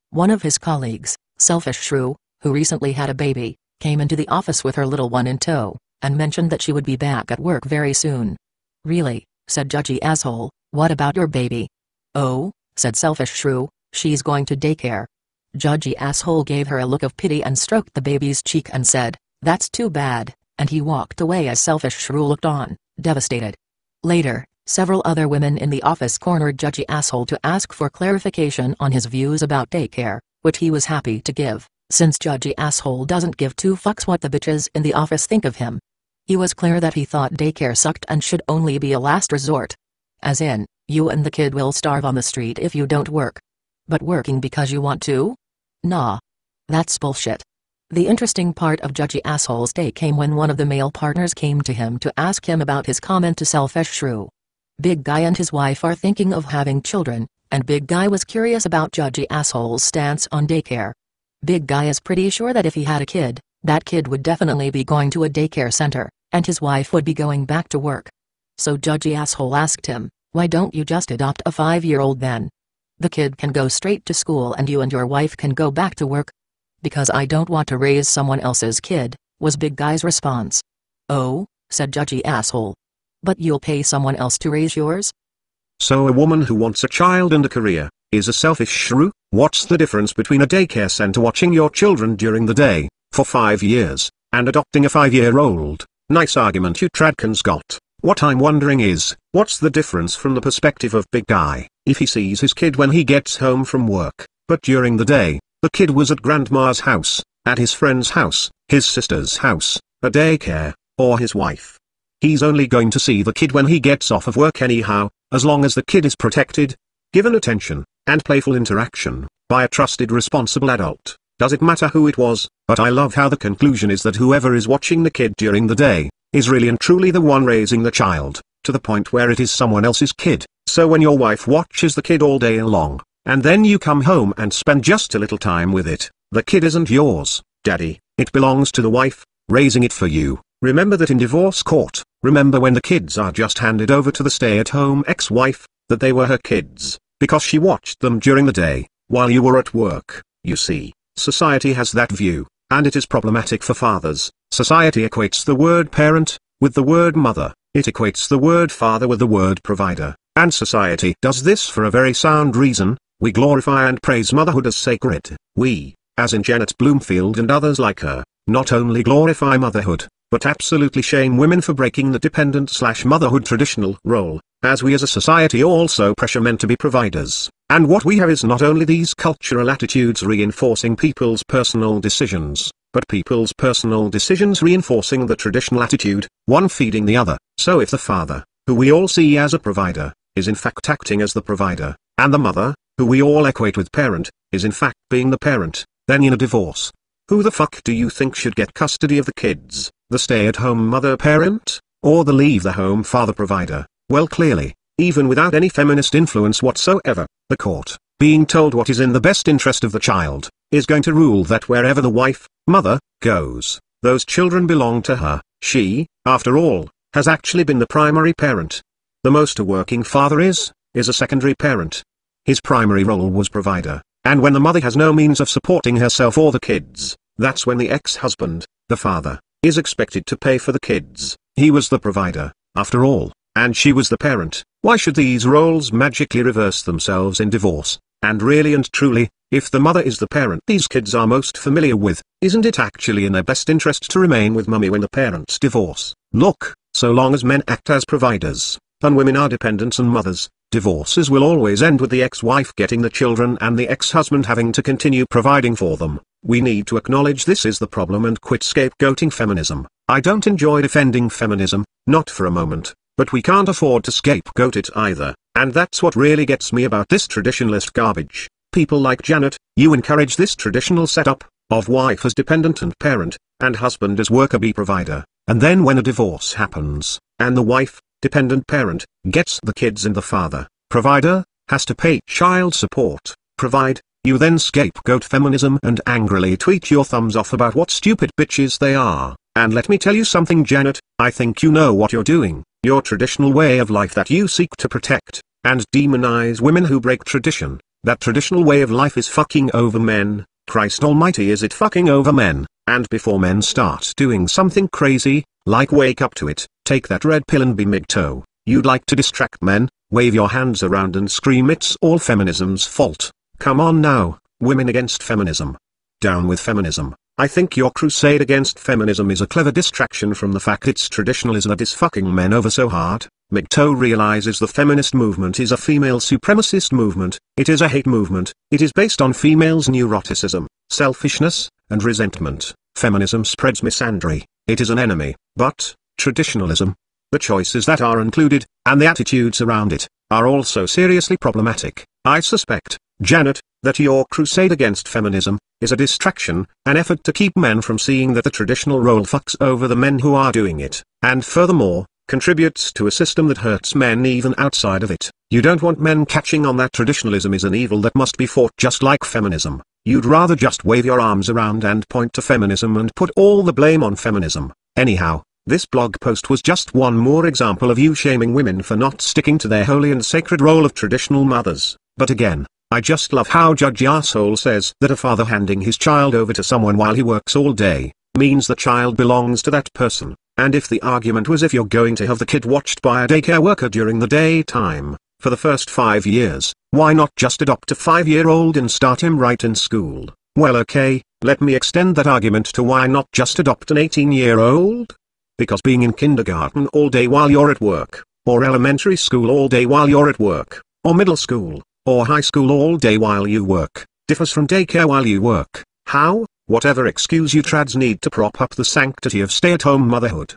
Speaker 2: One of his colleagues, Selfish Shrew, who recently had a baby, came into the office with her little one in tow, and mentioned that she would be back at work very soon. "Really?" said Judgy Asshole, "what about your baby?" "Oh," said Selfish Shrew, "she's going to daycare." Judgy Asshole gave her a look of pity and stroked the baby's cheek and said, "That's too bad," and he walked away as Selfish Shrew looked on, devastated. Later, several other women in the office cornered Judgy Asshole to ask for clarification on his views about daycare, which he was happy to give, since Judgy Asshole doesn't give two fucks what the bitches in the office think of him. He was clear that he thought daycare sucked and should only be a last resort. As in, you and the kid will starve on the street if you don't work. But working because you want to? Nah. That's bullshit. The interesting part of Judgy Asshole's day came when one of the male partners came to him to ask him about his comment to Selfish Shrew. Big Guy and his wife are thinking of having children, and Big Guy was curious about Judgy Asshole's stance on daycare. Big Guy is pretty sure that if he had a kid, that kid would definitely be going to a daycare center, and his wife would be going back to work. So Judgy Asshole asked him, "Why don't you just adopt a five-year-old then? The kid can go straight to school and you and your wife can go back to work." "Because I don't want to raise someone else's kid," was Big Guy's response. "Oh," said Judgy Asshole. "But you'll pay someone else to raise yours?"
Speaker 1: So a woman who wants a child and a career, is a selfish shrew? What's the difference between a daycare center watching your children during the day, for five years, and adopting a five-year-old? Nice argument you tradcans got. What I'm wondering is, what's the difference from the perspective of Big Guy, if he sees his kid when he gets home from work, but during the day, the kid was at grandma's house, at his friend's house, his sister's house, a daycare, or his wife. He's only going to see the kid when he gets off of work anyhow, as long as the kid is protected, given attention, and playful interaction, by a trusted responsible adult. Does it matter who it was? But I love how the conclusion is that whoever is watching the kid during the day, is really and truly the one raising the child, to the point where it is someone else's kid. So when your wife watches the kid all day long, and then you come home and spend just a little time with it, the kid isn't yours, daddy, it belongs to the wife, raising it for you. Remember that in divorce court, remember when the kids are just handed over to the stay-at-home ex-wife, that they were her kids, because she watched them during the day, while you were at work. You see, society has that view, and it is problematic for fathers. Society equates the word parent with the word mother, it equates the word father with the word provider, and society does this for a very sound reason. We glorify and praise motherhood as sacred. We, as in Janet Bloomfield and others like her, not only glorify motherhood, but absolutely shame women for breaking the dependent slash motherhood traditional role, as we as a society also pressure men to be providers. And what we have is not only these cultural attitudes reinforcing people's personal decisions, but people's personal decisions reinforcing the traditional attitude, one feeding the other. So if the father, who we all see as a provider, is in fact acting as the provider, and the mother, who we all equate with parent, is in fact being the parent, then in a divorce, who the fuck do you think should get custody of the kids, the stay-at-home mother parent, or the leave-the-home father provider? Well, clearly, even without any feminist influence whatsoever, the court, being told what is in the best interest of the child, is going to rule that wherever the wife, mother, goes, those children belong to her. She, after all, has actually been the primary parent. The most a working father is, is a secondary parent. His primary role was provider, and when the mother has no means of supporting herself or the kids, that's when the ex-husband, the father, is expected to pay for the kids. He was the provider, after all, and she was the parent. Why should these roles magically reverse themselves in divorce? And really and truly, if the mother is the parent these kids are most familiar with, isn't it actually in their best interest to remain with mummy when the parents divorce? Look, so long as men act as providers, and women are dependents and mothers, divorces will always end with the ex-wife getting the children and the ex-husband having to continue providing for them. We need to acknowledge this is the problem and quit scapegoating feminism. I don't enjoy defending feminism, not for a moment, but we can't afford to scapegoat it either, and that's what really gets me about this traditionalist garbage. People like Janet, you encourage this traditional setup, of wife as dependent and parent, and husband as worker-bee provider, and then when a divorce happens, and the wife, dependent parent, gets the kids and the father, provider, has to pay child support, provide, you then scapegoat feminism and angrily tweet your thumbs off about what stupid bitches they are. And let me tell you something, Janet, I think you know what you're doing. Your traditional way of life that you seek to protect, and demonize women who break tradition, that traditional way of life is fucking over men. Christ almighty, is it fucking over men? And before men start doing something crazy, like wake up to it, take that red pill and be MGTOW, you'd like to distract men, wave your hands around and scream it's all feminism's fault. Come on now, women against feminism. Down with feminism. I think your crusade against feminism is a clever distraction from the fact its traditionalism that is fucking men over so hard. MGTOW realizes the feminist movement is a female supremacist movement, it is a hate movement, it is based on females' neuroticism, selfishness, and resentment. Feminism spreads misandry, it is an enemy, but, traditionalism, the choices that are included, and the attitudes around it, are also seriously problematic. I suspect, Janet, that your crusade against feminism is a distraction, an effort to keep men from seeing that the traditional role fucks over the men who are doing it, and furthermore, contributes to a system that hurts men even outside of it. You don't want men catching on that traditionalism is an evil that must be fought just like feminism. You'd rather just wave your arms around and point to feminism and put all the blame on feminism. Anyhow, this blog post was just one more example of you shaming women for not sticking to their holy and sacred role of traditional mothers. But again, I just love how Judgy Asshole says that a father handing his child over to someone while he works all day means the child belongs to that person. And if the argument was if you're going to have the kid watched by a daycare worker during the daytime, for the first five years, why not just adopt a five-year-old and start him right in school? Well, okay, let me extend that argument to why not just adopt an eighteen-year-old? Because being in kindergarten all day while you're at work, or elementary school all day while you're at work, or middle school, or high school all day while you work, differs from daycare while you work. How? Whatever excuse you trads need to prop up the sanctity of stay-at-home motherhood.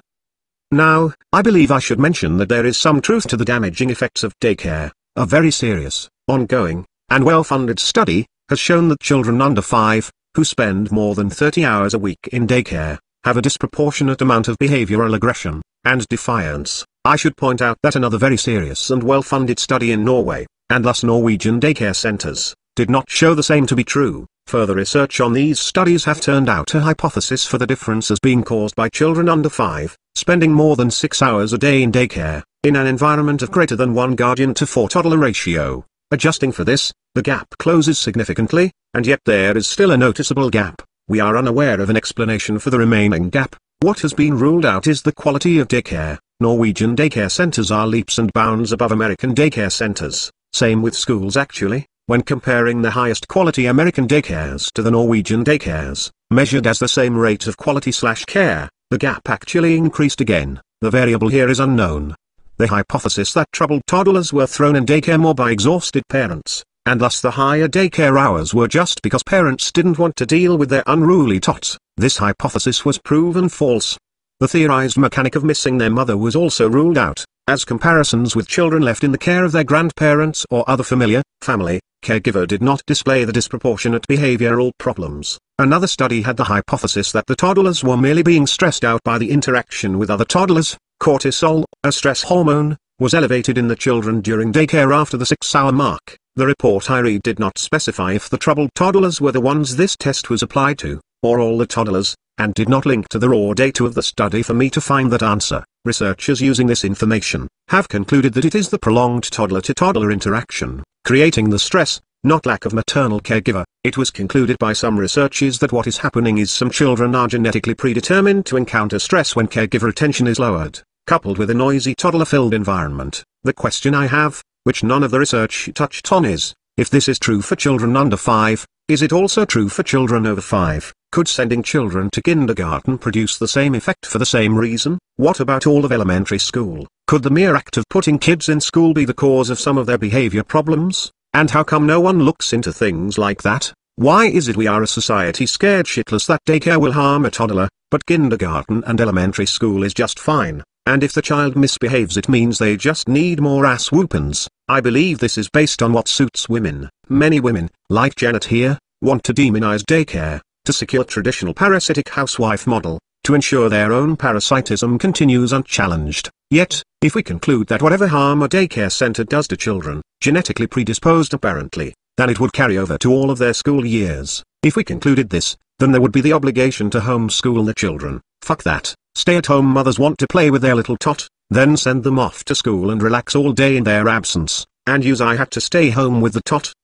Speaker 1: Now, I believe I should mention that there is some truth to the damaging effects of daycare. A very serious, ongoing, and well-funded study has shown that children under five, who spend more than thirty hours a week in daycare, have a disproportionate amount of behavioral aggression and defiance. I should point out that another very serious and well-funded study in Norway, and thus Norwegian daycare centers, did not show the same to be true. Further research on these studies have turned out a hypothesis for the differences being caused by children under five, spending more than six hours a day in daycare, in an environment of greater than one guardian to four toddler ratio. Adjusting for this, the gap closes significantly, and yet there is still a noticeable gap. We are unaware of an explanation for the remaining gap. What has been ruled out is the quality of daycare. Norwegian daycare centers are leaps and bounds above American daycare centers. Same with schools actually. When comparing the highest quality American daycares to the Norwegian daycares, measured as the same rate of quality slash care, the gap actually increased again. The variable here is unknown. The hypothesis that troubled toddlers were thrown in daycare more by exhausted parents, and thus the higher daycare hours were just because parents didn't want to deal with their unruly tots. This hypothesis was proven false. The theorized mechanic of missing their mother was also ruled out, as comparisons with children left in the care of their grandparents or other familiar, family, caregiver did not display the disproportionate behavioral problems. Another study had the hypothesis that the toddlers were merely being stressed out by the interaction with other toddlers. Cortisol, a stress hormone, was elevated in the children during daycare after the six-hour mark. The report I read did not specify if the troubled toddlers were the ones this test was applied to, or all the toddlers, and did not link to the raw data of the study for me to find that answer. Researchers using this information have concluded that it is the prolonged toddler-to-toddler interaction, creating the stress, not lack of maternal caregiver. It was concluded by some researchers that what is happening is some children are genetically predetermined to encounter stress when caregiver attention is lowered, coupled with a noisy toddler-filled environment. The question I have, which none of the research touched on is, if this is true for children under five, is it also true for children over five? Could sending children to kindergarten produce the same effect for the same reason? What about all of elementary school? Could the mere act of putting kids in school be the cause of some of their behavior problems? And how come no one looks into things like that? Why is it we are a society scared shitless that daycare will harm a toddler, but kindergarten and elementary school is just fine? And if the child misbehaves it means they just need more ass whoopins. I believe this is based on what suits women. Many women, like Janet here, want to demonize daycare, to secure traditional parasitic housewife model, to ensure their own parasitism continues unchallenged. Yet, if we conclude that whatever harm a daycare center does to children, genetically predisposed apparently, then it would carry over to all of their school years. If we concluded this, then there would be the obligation to homeschool the children. Fuck that. Stay-at-home mothers want to play with their little tot, then send them off to school and relax all day in their absence, and use I had to stay home with the tot.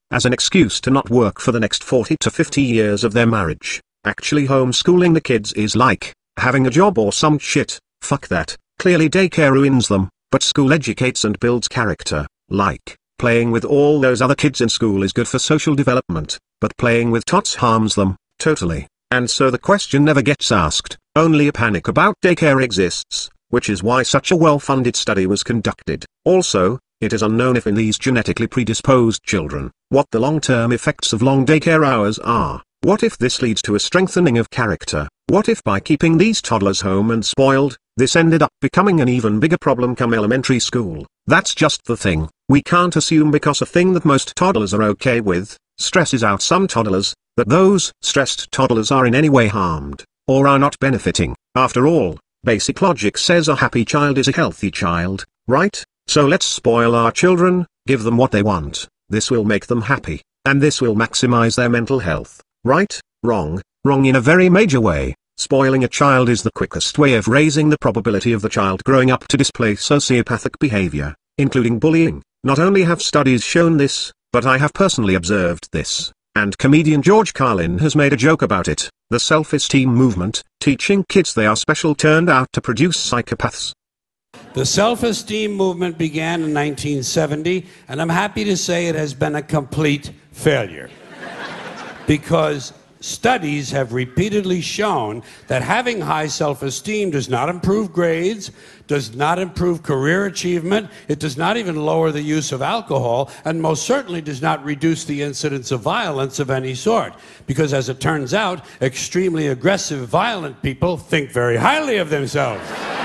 Speaker 1: as an excuse to not work for the next forty to fifty years of their marriage. Actually homeschooling the kids is like having a job or some shit. Fuck that. Clearly daycare ruins them, but school educates and builds character. Like, playing with all those other kids in school is good for social development, but playing with tots harms them, totally. And so the question never gets asked, only a panic about daycare exists, which is why such a well-funded study was conducted. Also, it is unknown if in these genetically predisposed children, what the long-term effects of long daycare hours are. What if this leads to a strengthening of character? What if by keeping these toddlers home and spoiled, this ended up becoming an even bigger problem come elementary school? That's just the thing. We can't assume because a thing that most toddlers are okay with, stresses out some toddlers, that those stressed toddlers are in any way harmed, or are not benefiting. After all, basic logic says a happy child is a healthy child, right? So let's spoil our children, give them what they want. This will make them happy, and this will maximize their mental health. Right? Wrong. Wrong in a very major way. Spoiling a child is the quickest way of raising the probability of the child growing up to display sociopathic behavior, including bullying. Not only have studies shown this, but I have personally observed this, and comedian George Carlin has made a joke about it. The self-esteem movement, teaching kids they are special, turned out to produce psychopaths.
Speaker 10: The self-esteem movement began in nineteen seventy, and I'm happy to say it has been a complete failure. Because studies have repeatedly shown that having high self-esteem does not improve grades, does not improve career achievement, it does not even lower the use of alcohol, and most certainly does not reduce the incidence of violence of any sort. Because as it turns out, extremely aggressive, violent people think very highly of themselves.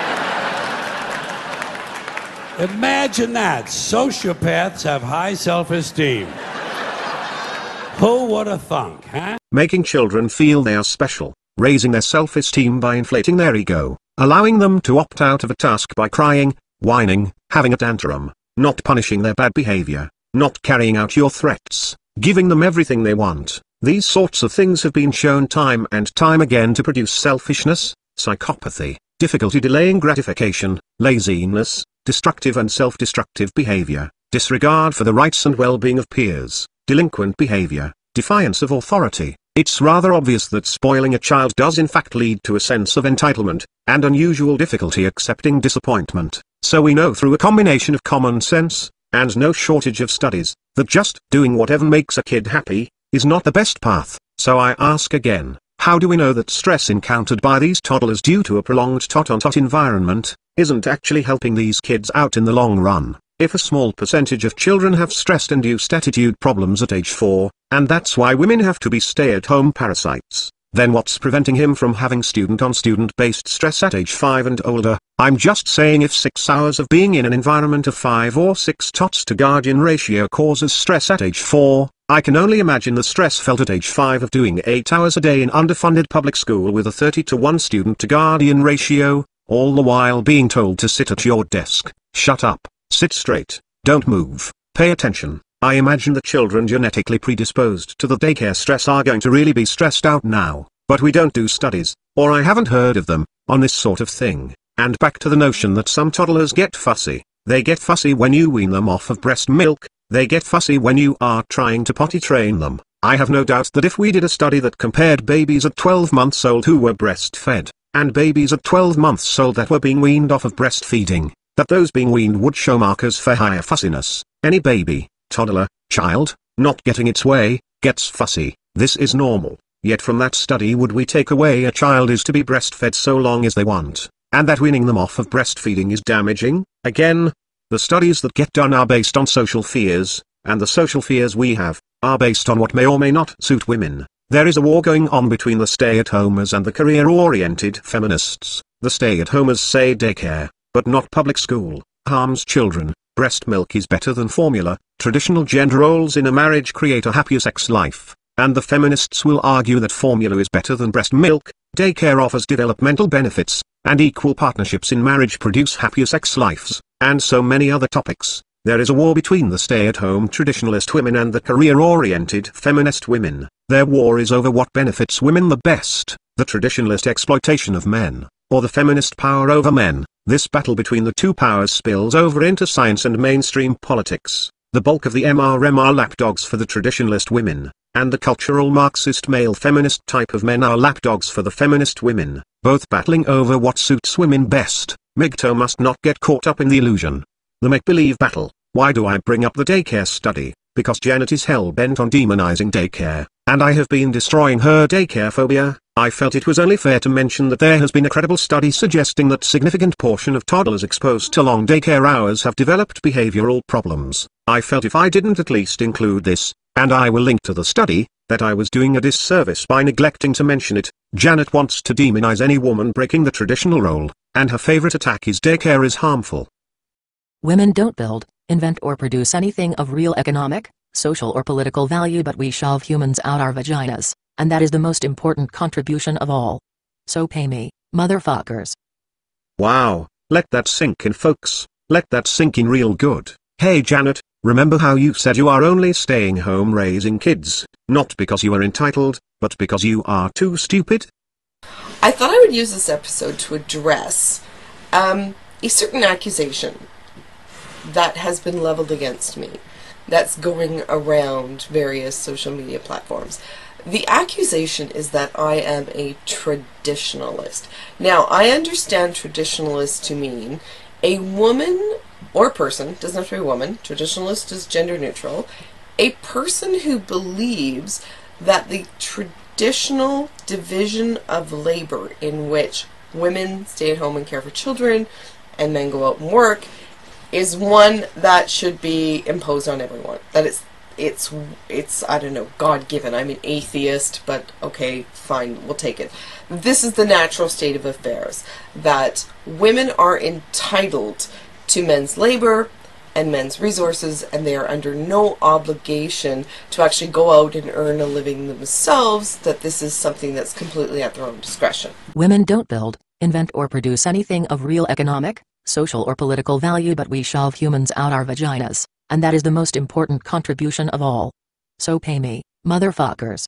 Speaker 10: Imagine that. Sociopaths have high self-esteem. Who would have thunk, huh?
Speaker 1: Making children feel they are special, raising their self-esteem by inflating their ego, allowing them to opt out of a task by crying, whining, having a tantrum, not punishing their bad behavior, not carrying out your threats, giving them everything they want. These sorts of things have been shown time and time again to produce selfishness, psychopathy, difficulty delaying gratification, laziness, destructive and self-destructive behavior, disregard for the rights and well-being of peers, delinquent behavior, defiance of authority. It's rather obvious that spoiling a child does in fact lead to a sense of entitlement, and unusual difficulty accepting disappointment. So we know through a combination of common sense, and no shortage of studies, that just doing whatever makes a kid happy, is not the best path. So I ask again, how do we know that stress encountered by these toddlers due to a prolonged tot-on-tot environment, isn't actually helping these kids out in the long run? If a small percentage of children have stress-induced attitude problems at age four, and that's why women have to be stay-at-home parasites, then what's preventing him from having student-on-student based stress at age five and older? I'm just saying if six hours of being in an environment of five or six tots to guardian ratio causes stress at age four, I can only imagine the stress felt at age five of doing eight hours a day in underfunded public school with a thirty to one student to guardian ratio, all the while being told to sit at your desk, shut up, sit straight, don't move, pay attention. I imagine the children genetically predisposed to the daycare stress are going to really be stressed out now, but we don't do studies, or I haven't heard of them, on this sort of thing. And back to the notion that some toddlers get fussy. They get fussy when you wean them off of breast milk, they get fussy when you are trying to potty train them. I have no doubt that if we did a study that compared babies at twelve months old who were breastfed, and babies at twelve months old that were being weaned off of breastfeeding, that those being weaned would show markers for higher fussiness. Any baby, toddler, child, not getting its way, gets fussy. This is normal. Yet from that study would we take away a child is to be breastfed so long as they want, and that weaning them off of breastfeeding is damaging? Again, the studies that get done are based on social fears, and the social fears we have, are based on what may or may not suit women. There is a war going on between the stay-at-homers and the career-oriented feminists. The stay-at-homers say daycare, but not public school, harms children. Breast milk is better than formula. Traditional gender roles in a marriage create a happier sex life, and the feminists will argue that formula is better than breast milk. Daycare offers developmental benefits, and equal partnerships in marriage produce happier sex lives, and so many other topics. There is a war between the stay-at-home traditionalist women and the career-oriented feminist women. Their war is over what benefits women the best, the traditionalist exploitation of men, or the feminist power over men. This battle between the two powers spills over into science and mainstream politics. The bulk of the M R M are lapdogs for the traditionalist women, and the cultural Marxist male feminist type of men are lapdogs for the feminist women, both battling over what suits women best. MGTOW must not get caught up in the illusion. The make-believe battle. Why do I bring up the daycare study? Because Janet is hell-bent on demonizing daycare, and I have been destroying her daycare phobia. I felt it was only fair to mention that there has been a credible study suggesting that significant portion of toddlers exposed to long daycare hours have developed behavioral problems. I felt if I didn't at least include this, and I will link to the study, that I was doing a disservice by neglecting to mention it. Janet wants to demonize any woman breaking the traditional role, and her favorite attack is daycare is harmful.
Speaker 2: Women don't build, invent or produce anything of real economic, social or political value, but we shove humans out our vaginas, and that is the most important contribution of all. So pay me, motherfuckers.
Speaker 1: Wow, let that sink in, folks. Let that sink in real good. Hey Janet, remember how you said you are only staying home raising kids, not because you are entitled, but because you are too stupid?
Speaker 3: I thought I would use this episode to address um, a certain accusation that has been leveled against me, that's going around various social media platforms. The accusation is that I am a traditionalist. Now, I understand traditionalist to mean a woman or person, doesn't have to be a woman, traditionalist is gender neutral, a person who believes that the traditional division of labor in which women stay at home and care for children and men go out and work is one that should be imposed on everyone. That it's, it's, it's I don't know, God-given. I'm an atheist, but okay, fine, we'll take it. This is the natural state of affairs, that women are entitled to men's labor and men's resources, and they are under no obligation to actually go out and earn a living themselves, that this is something that's completely at their own discretion.
Speaker 2: Women don't build, invent or produce anything of real economic, social or political value, but we shove humans out our vaginas, and that is the most important contribution of all. So pay me, motherfuckers.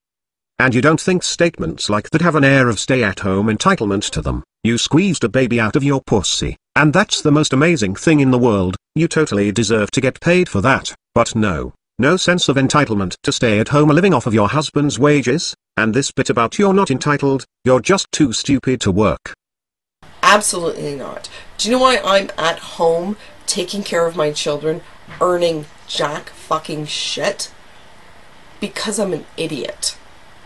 Speaker 1: And you don't think statements like that have an air of stay-at-home entitlement to them? You squeezed a baby out of your pussy, and that's the most amazing thing in the world. You totally deserve to get paid for that. But no, no sense of entitlement to stay at home living off of your husband's wages, and this bit about you're not entitled, you're just too stupid to work.
Speaker 3: Absolutely not. Do you know why I'm at home taking care of my children, earning jack fucking shit? Because I'm an idiot.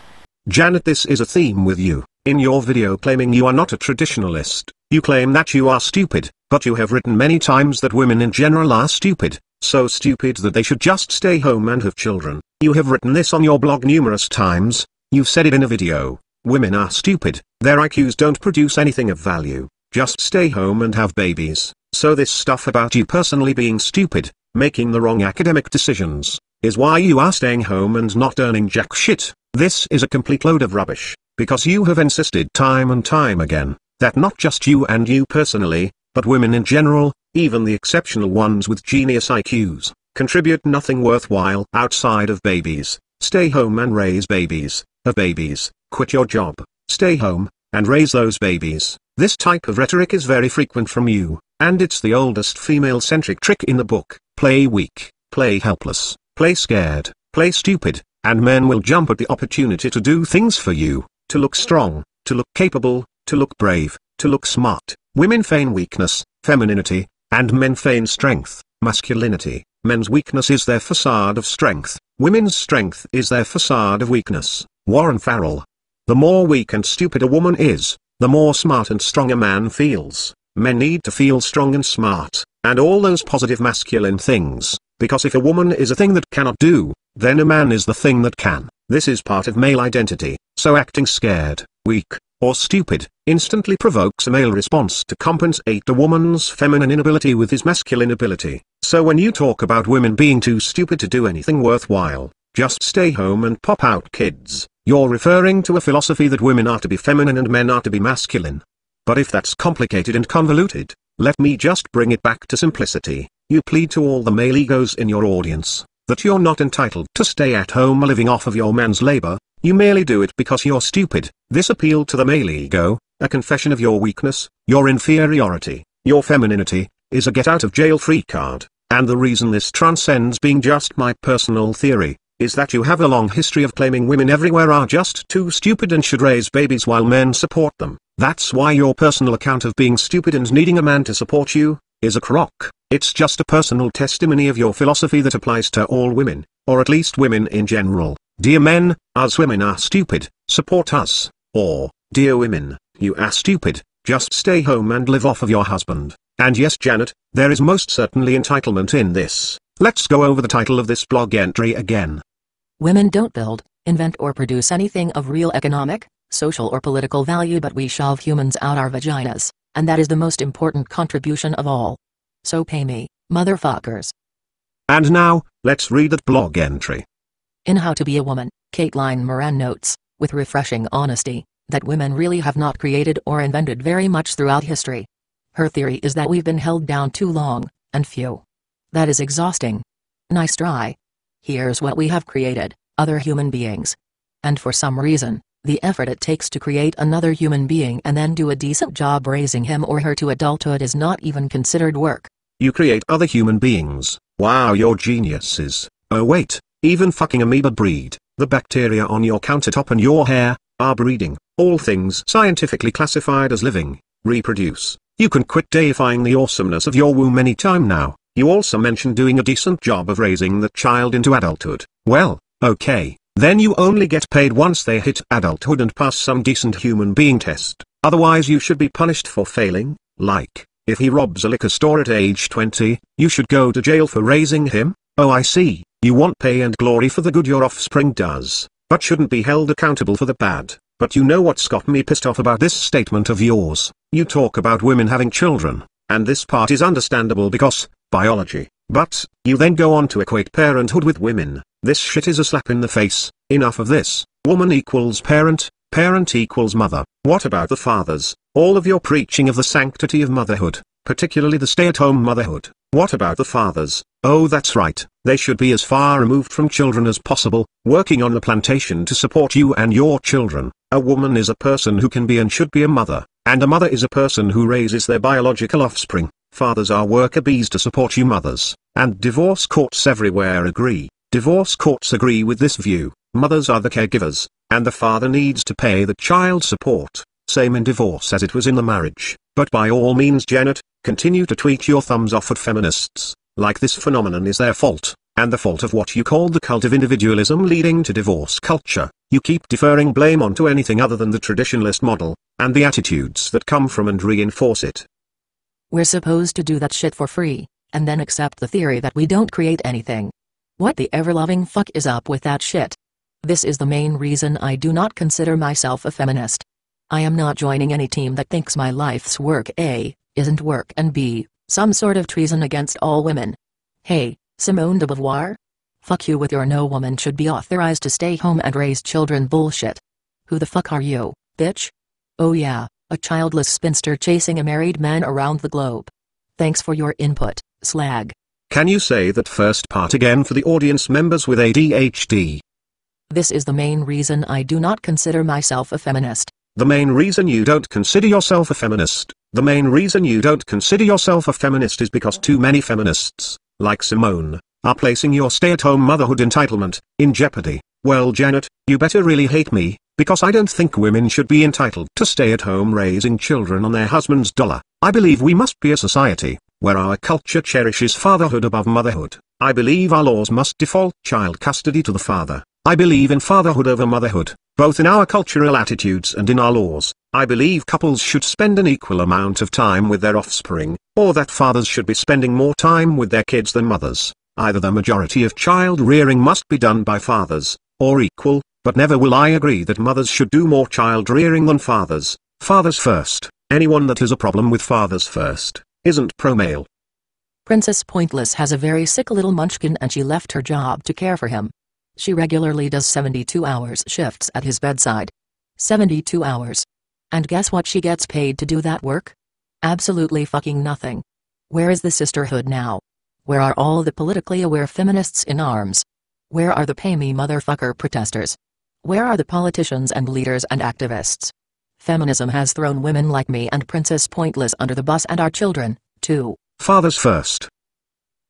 Speaker 1: Janet, this is a theme with you. In your video claiming you are not a traditionalist, you claim that you are stupid, but you have written many times that women in general are stupid, so stupid that they should just stay home and have children. You have written this on your blog numerous times. You've said it in a video. Women are stupid, their I Qs don't produce anything of value, just stay home and have babies. So this stuff about you personally being stupid, making the wrong academic decisions, is why you are staying home and not earning jack shit. This is a complete load of rubbish, because you have insisted time and time again, that not just you and you personally, but women in general, even the exceptional ones with genius I Qs, contribute nothing worthwhile outside of babies. Stay home and raise babies, have babies, quit your job, stay home, and raise those babies. This type of rhetoric is very frequent from you, and it's the oldest female-centric trick in the book. Play weak, play helpless, play scared, play stupid, and men will jump at the opportunity to do things for you, to look strong, to look capable, to look brave, to look smart. Women feign weakness, femininity, and men feign strength, masculinity. Men's weakness is their facade of strength, women's strength is their facade of weakness. Warren Farrell. The more weak and stupid a woman is, the more smart and strong a man feels. Men need to feel strong and smart, and all those positive masculine things, because if a woman is a thing that cannot do, then a man is the thing that can. This is part of male identity, so acting scared, weak, or stupid, instantly provokes a male response to compensate a woman's feminine inability with his masculine ability. So when you talk about women being too stupid to do anything worthwhile, just stay home and pop out kids, you're referring to a philosophy that women are to be feminine and men are to be masculine. But if that's complicated and convoluted, let me just bring it back to simplicity. You plead to all the male egos in your audience, that you're not entitled to stay at home living off of your man's labor. You merely do it because you're stupid. This appeal to the male ego, a confession of your weakness, your inferiority, your femininity, is a get-out-of-jail-free card. And the reason this transcends being just my personal theory, is that you have a long history of claiming women everywhere are just too stupid and should raise babies while men support them. That's why your personal account of being stupid and needing a man to support you, is a crock. It's just a personal testimony of your philosophy that applies to all women, or at least women in general. Dear men, us women are stupid, support us. Or, dear women, you are stupid, just stay home and live off of your husband. And yes, Janet, there is most certainly entitlement in this. Let's go over the title of this blog entry again.
Speaker 2: Women don't build, invent or produce anything of real economic, social or political value, but we shove humans out our vaginas, and that is the most important contribution of all. So pay me, motherfuckers.
Speaker 1: And now, let's read that blog entry.
Speaker 2: In How to Be a Woman, Caitlin Moran notes, with refreshing honesty, that women really have not created or invented very much throughout history. Her theory is that we've been held down too long, and few. That is exhausting. Nice try. Here's what we have created, other human beings. And for some reason, the effort it takes to create another human being and then do a decent job raising him or her to adulthood is not even considered work.
Speaker 1: You create other human beings. Wow, you're geniuses. Oh wait, even fucking amoeba breed. The bacteria on your countertop and your hair are breeding. All things scientifically classified as living reproduce. You can quit deifying the awesomeness of your womb anytime now. You also mentioned doing a decent job of raising the child into adulthood. Well, okay, then you only get paid once they hit adulthood and pass some decent human being test. Otherwise you should be punished for failing. Like, if he robs a liquor store at age twenty, you should go to jail for raising him. Oh, I see. You want pay and glory for the good your offspring does, but shouldn't be held accountable for the bad. But you know what's got me pissed off about this statement of yours? You talk about women having children, and this part is understandable because biology. But you then go on to equate parenthood with women. This shit is a slap in the face. Enough of this. Woman equals parent, parent equals mother. What about the fathers? All of your preaching of the sanctity of motherhood, particularly the stay-at-home motherhood. What about the fathers? Oh, that's right. They should be as far removed from children as possible, working on the plantation to support you and your children. A woman is a person who can be and should be a mother, and a mother is a person who raises their biological offspring. Fathers are worker bees to support you mothers, and divorce courts everywhere agree. Divorce courts agree with this view. Mothers are the caregivers, and the father needs to pay the child support. Same in divorce as it was in the marriage. But by all means, Janet, continue to tweet your thumbs off at feminists, like this phenomenon is their fault, and the fault of what you call the cult of individualism leading to divorce culture. You keep deferring blame onto anything other than the traditionalist model, and the attitudes that come from and reinforce it.
Speaker 2: We're supposed to do that shit for free, and then accept the theory that we don't create anything. What the ever-loving fuck is up with that shit? This is the main reason I do not consider myself a feminist. I am not joining any team that thinks my life's work A, isn't work, and B, some sort of treason against all women. Hey, Simone de Beauvoir? Fuck you with your no woman should be authorized to stay home and raise children bullshit. Who the fuck are you, bitch? Oh yeah, a childless spinster chasing a married man around the globe. Thanks for your input, slag.
Speaker 1: Can you say that first part again for the audience members with A D H D?
Speaker 2: This is the main reason I do not consider myself a feminist.
Speaker 1: The main reason you don't consider yourself a feminist, the main reason you don't consider yourself a feminist is because too many feminists, like Simone, are placing your stay-at-home motherhood entitlement in jeopardy. Well, Janet, you better really hate me, because I don't think women should be entitled to stay at home raising children on their husband's dollar. I believe we must be a society where our culture cherishes fatherhood above motherhood. I believe our laws must default child custody to the father. I believe in fatherhood over motherhood, both in our cultural attitudes and in our laws. I believe couples should spend an equal amount of time with their offspring, or that fathers should be spending more time with their kids than mothers. Either the majority of child rearing must be done by fathers, or equal, but never will I agree that mothers should do more child rearing than fathers. Fathers first. Anyone that has a problem with fathers first isn't pro-male.
Speaker 2: Princess Pointless has a very sick little munchkin and she left her job to care for him. She regularly does seventy-two hours shifts at his bedside. seventy-two hours. And guess what she gets paid to do that work? Absolutely fucking nothing. Where is the sisterhood now? Where are all the politically aware feminists in arms? Where are the pay me motherfucker protesters? Where are the politicians and leaders and activists? Feminism has thrown women like me and Princess Pointless under the bus and our children, too.
Speaker 1: Fathers first.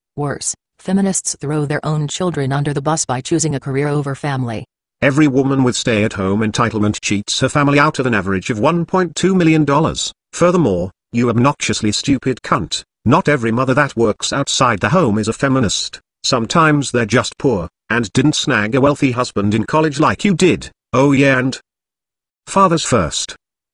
Speaker 2: Worse, feminists throw their own children under the bus by choosing a career over family.
Speaker 1: Every woman with stay-at-home entitlement cheats her family out of an average of one point two million dollars. Furthermore, you obnoxiously stupid cunt, not every mother that works outside the home is a feminist. Sometimes they're just poor, and didn't snag a wealthy husband in college like you did. Oh yeah, and fathers first.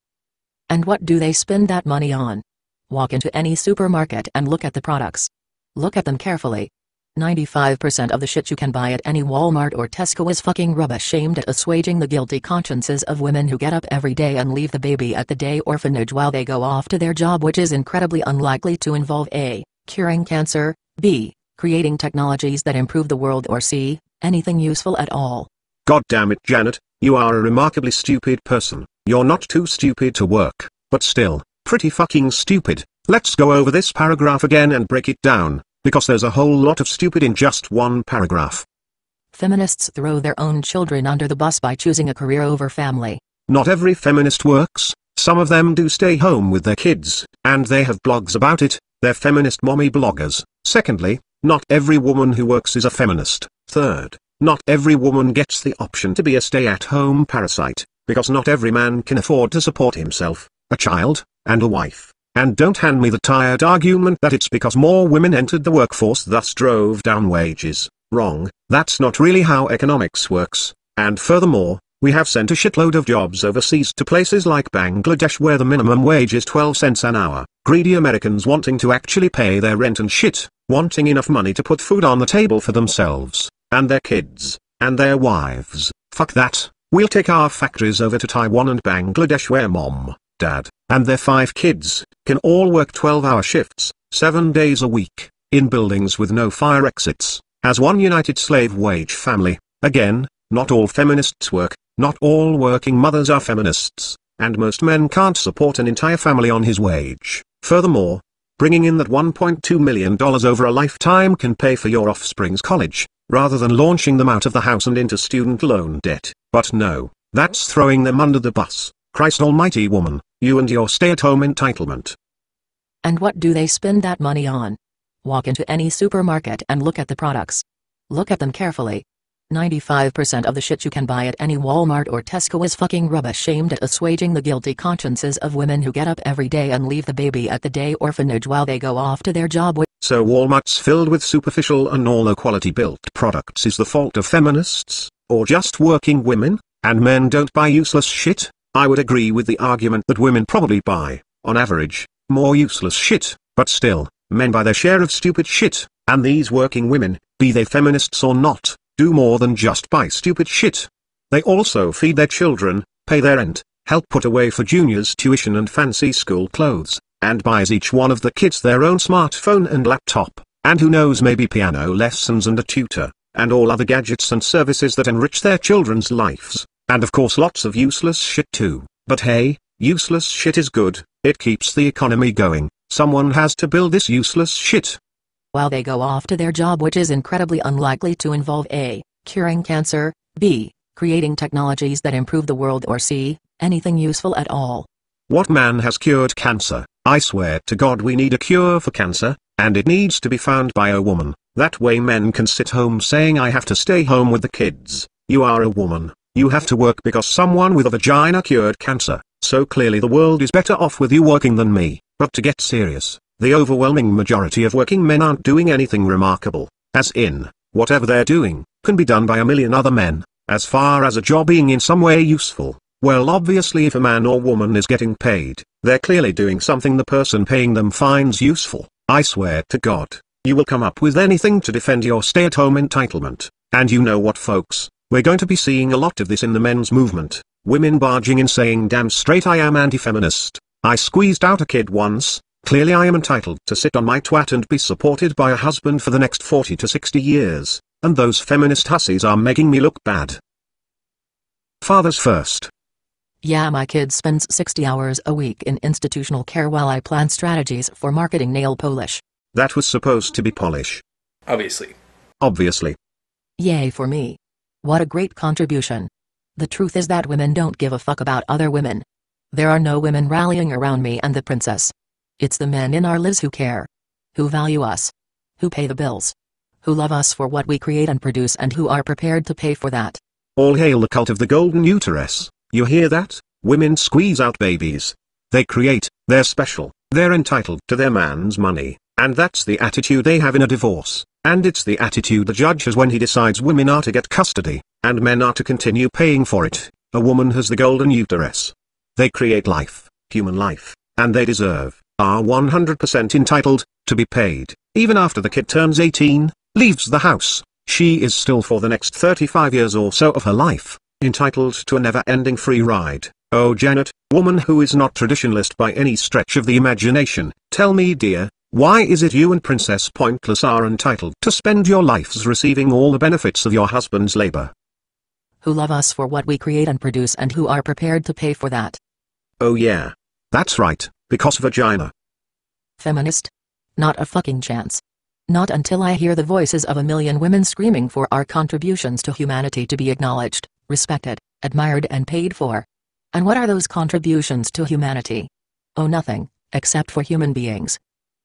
Speaker 2: And what do they spend that money on? Walk into any supermarket and look at the products. Look at them carefully. ninety-five percent of the shit you can buy at any Walmart or Tesco is fucking rubbish aimed at assuaging the guilty consciences of women who get up every day and leave the baby at the day orphanage while they go off to their job, which is incredibly unlikely to involve A. curing cancer, B. creating technologies that improve the world, or C. anything useful at all.
Speaker 1: God damn it, Janet, you are a remarkably stupid person. You're not too stupid to work, but still, pretty fucking stupid. Let's go over this paragraph again and break it down, because there's a whole lot of stupid in just one paragraph.
Speaker 2: Feminists throw their own children under the bus by choosing a career over family.
Speaker 1: Not every feminist works. Some of them do stay home with their kids, and they have blogs about it. They're feminist mommy bloggers. Secondly, not every woman who works is a feminist. Third, not every woman gets the option to be a stay-at-home parasite, because not every man can afford to support himself, a child, and a wife. And don't hand me the tired argument that it's because more women entered the workforce thus drove down wages. Wrong, that's not really how economics works. And furthermore, we have sent a shitload of jobs overseas to places like Bangladesh where the minimum wage is twelve cents an hour. Greedy Americans wanting to actually pay their rent and shit, wanting enough money to put food on the table for themselves, and their kids, and their wives. Fuck that, we'll take our factories over to Taiwan and Bangladesh where mom, dad, and their five kids, can all work twelve-hour shifts, seven days a week, in buildings with no fire exits, as one united slave wage family. Again, not all feminists work, not all working mothers are feminists, and most men can't support an entire family on his wage. Furthermore, bringing in that one point two million dollars over a lifetime can pay for your offspring's college, rather than launching them out of the house and into student loan debt. But no, that's throwing them under the bus. Christ almighty, woman, you and your stay-at-home entitlement.
Speaker 2: And what do they spend that money on? Walk into any supermarket and look at the products. Look at them carefully. ninety-five percent of the shit you can buy at any Walmart or Tesco is fucking rubbish aimed at assuaging the guilty consciences of women who get up every day and leave the baby at the day orphanage while they go off to their job.
Speaker 1: So Walmart's filled with superficial and low-quality built products is the fault of feminists, or just working women, and men don't buy useless shit? I would agree with the argument that women probably buy, on average, more useless shit, but still, men buy their share of stupid shit, and these working women, be they feminists or not, do more than just buy stupid shit. They also feed their children, pay their rent, help put away for juniors' tuition and fancy school clothes, and buys each one of the kids their own smartphone and laptop, and who knows, maybe piano lessons and a tutor, and all other gadgets and services that enrich their children's lives. And of course lots of useless shit too. But hey, useless shit is good, it keeps the economy going. Someone has to build this useless shit.
Speaker 2: While they go off to their job, which is incredibly unlikely to involve A. curing cancer, B. creating technologies that improve the world, or C. anything useful at all.
Speaker 1: What man has cured cancer? I swear to God we need a cure for cancer, and it needs to be found by a woman. That way men can sit home saying I have to stay home with the kids. You are a woman. You have to work because someone with a vagina cured cancer, so clearly the world is better off with you working than me. But to get serious, the overwhelming majority of working men aren't doing anything remarkable, as in, whatever they're doing, can be done by a million other men. As far as a job being in some way useful, well obviously if a man or woman is getting paid, they're clearly doing something the person paying them finds useful. I swear to God, you will come up with anything to defend your stay-at-home entitlement. And you know what, folks? We're going to be seeing a lot of this in the men's movement. Women barging in saying damn straight I am anti-feminist. I squeezed out a kid once, clearly I am entitled to sit on my twat and be supported by a husband for the next forty to sixty years, and those feminist hussies are making me look bad. Fathers first.
Speaker 2: Yeah, my kid spends sixty hours a week in institutional care while I plan strategies for marketing nail polish.
Speaker 1: That was supposed to be polish.
Speaker 11: Obviously.
Speaker 1: Obviously.
Speaker 2: Yay for me. What a great contribution. The truth is that women don't give a fuck about other women. There are no women rallying around me and the princess. It's the men in our lives who care. Who value us. who pay the bills, who love us for what we create and produce, and who are prepared to pay for that.
Speaker 1: All hail the cult of the golden uterus. You hear that? Women squeeze out babies. They create, they're special, they're entitled to their man's money, and that's the attitude they have in a divorce, and it's the attitude the judge has when he decides women are to get custody, and men are to continue paying for it. A woman has the golden uterus. They create life, human life, and they deserve, are one hundred percent entitled, to be paid, even after the kid turns eighteen, leaves the house. She is still for the next thirty-five years or so of her life, entitled to a never-ending free ride. Oh Janet, woman who is not traditionalist by any stretch of the imagination, tell me dear, why is it you and Princess Pointless are entitled to spend your lives receiving all the benefits of your husband's labor?
Speaker 2: Who love us for what we create and produce, and who are prepared to pay for that.
Speaker 1: Oh yeah. That's right, because vagina.
Speaker 2: Feminist? Not a fucking chance. Not until I hear the voices of a million women screaming for our contributions to humanity to be acknowledged, respected, admired and paid for. And what are those contributions to humanity? Oh, nothing, except for human beings.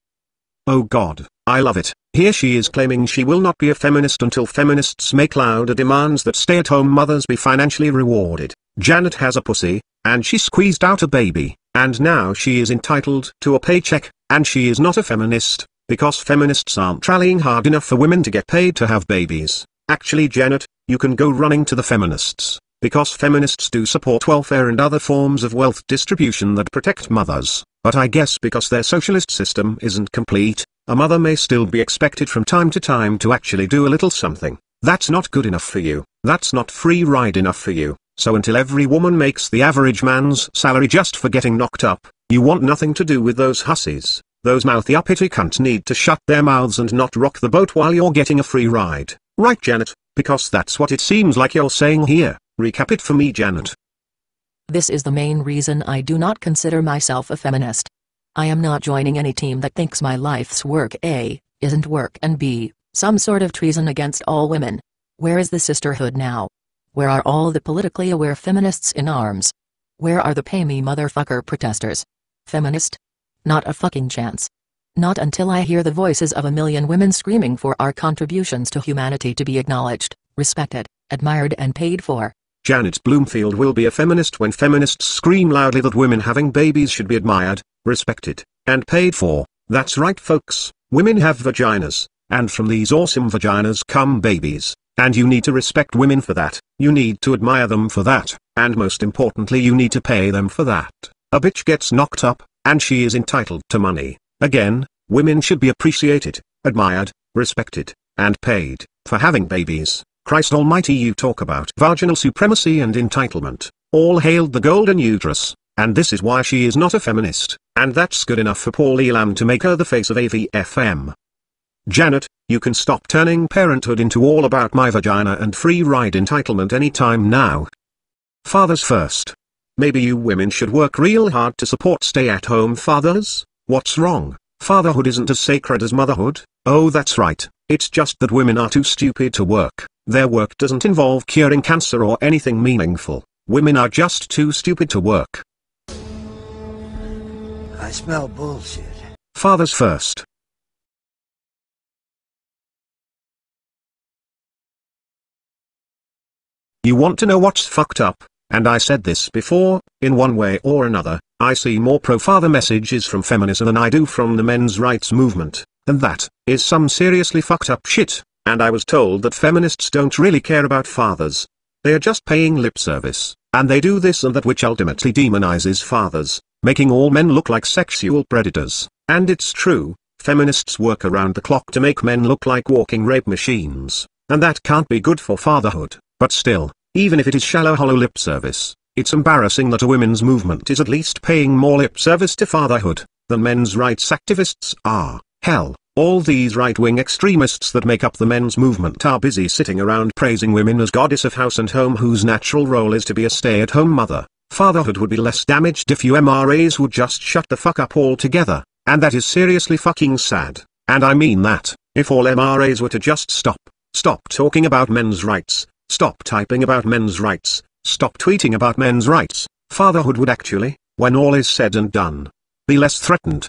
Speaker 1: Oh God, I love it. Here she is claiming she will not be a feminist until feminists make louder demands that stay-at-home mothers be financially rewarded. Janet has a pussy, and she squeezed out a baby, and now she is entitled to a paycheck, and she is not a feminist, because feminists aren't rallying hard enough for women to get paid to have babies. Actually Janet, you can go running to the feminists, because feminists do support welfare and other forms of wealth distribution that protect mothers, but I guess because their socialist system isn't complete, a mother may still be expected from time to time to actually do a little something. That's not good enough for you, that's not free ride enough for you, so until every woman makes the average man's salary just for getting knocked up, you want nothing to do with those hussies. Those mouthy uppity cunts need to shut their mouths and not rock the boat while you're getting a free ride. Right Janet, because that's what it seems like you're saying here. Recap it for me Janet.
Speaker 2: This is the main reason I do not consider myself a feminist. I am not joining any team that thinks my life's work A, isn't work, and B, some sort of treason against all women. Where is the sisterhood now? Where are all the politically aware feminists in arms? Where are the pay me motherfucker protesters? Feminist? Not a fucking chance. Not until I hear the voices of a million women screaming for our contributions to humanity to be acknowledged, respected, admired and paid for.
Speaker 1: Janet Bloomfield will be a feminist when feminists scream loudly that women having babies should be admired, respected, and paid for. That's right folks, women have vaginas, and from these awesome vaginas come babies, and you need to respect women for that, you need to admire them for that, and most importantly you need to pay them for that. A bitch gets knocked up, and she is entitled to money. Again, women should be appreciated, admired, respected, and paid, for having babies. Christ almighty, you talk about vaginal supremacy and entitlement. All hailed the golden uterus, and this is why she is not a feminist, and that's good enough for Paul Elam to make her the face of A V F M. Janet, you can stop turning parenthood into all about my vagina and free ride entitlement anytime now. Fathers first. Maybe you women should work real hard to support stay-at-home fathers? What's wrong? Fatherhood isn't as sacred as motherhood. Oh that's right, it's just that women are too stupid to work. Their work doesn't involve curing cancer or anything meaningful. Women are just too stupid to work.
Speaker 4: I smell bullshit.
Speaker 1: Fathers first. You want to know what's fucked up? And I said this before, in one way or another, I see more pro-father messages from feminism than I do from the men's rights movement, and that is some seriously fucked up shit, and I was told that feminists don't really care about fathers. They are just paying lip service, and they do this and that which ultimately demonizes fathers, making all men look like sexual predators, and it's true, feminists work around the clock to make men look like walking rape machines, and that can't be good for fatherhood, but still, even if it is shallow hollow lip service, it's embarrassing that a women's movement is at least paying more lip service to fatherhood than men's rights activists are. Hell, all these right-wing extremists that make up the men's movement are busy sitting around praising women as goddess of house and home whose natural role is to be a stay-at-home mother. Fatherhood would be less damaged if you M R As would just shut the fuck up altogether, and that is seriously fucking sad. And I mean that, if all M R As were to just stop, stop talking about men's rights, stop typing about men's rights, stop tweeting about men's rights, fatherhood would actually, when all is said and done, be less threatened.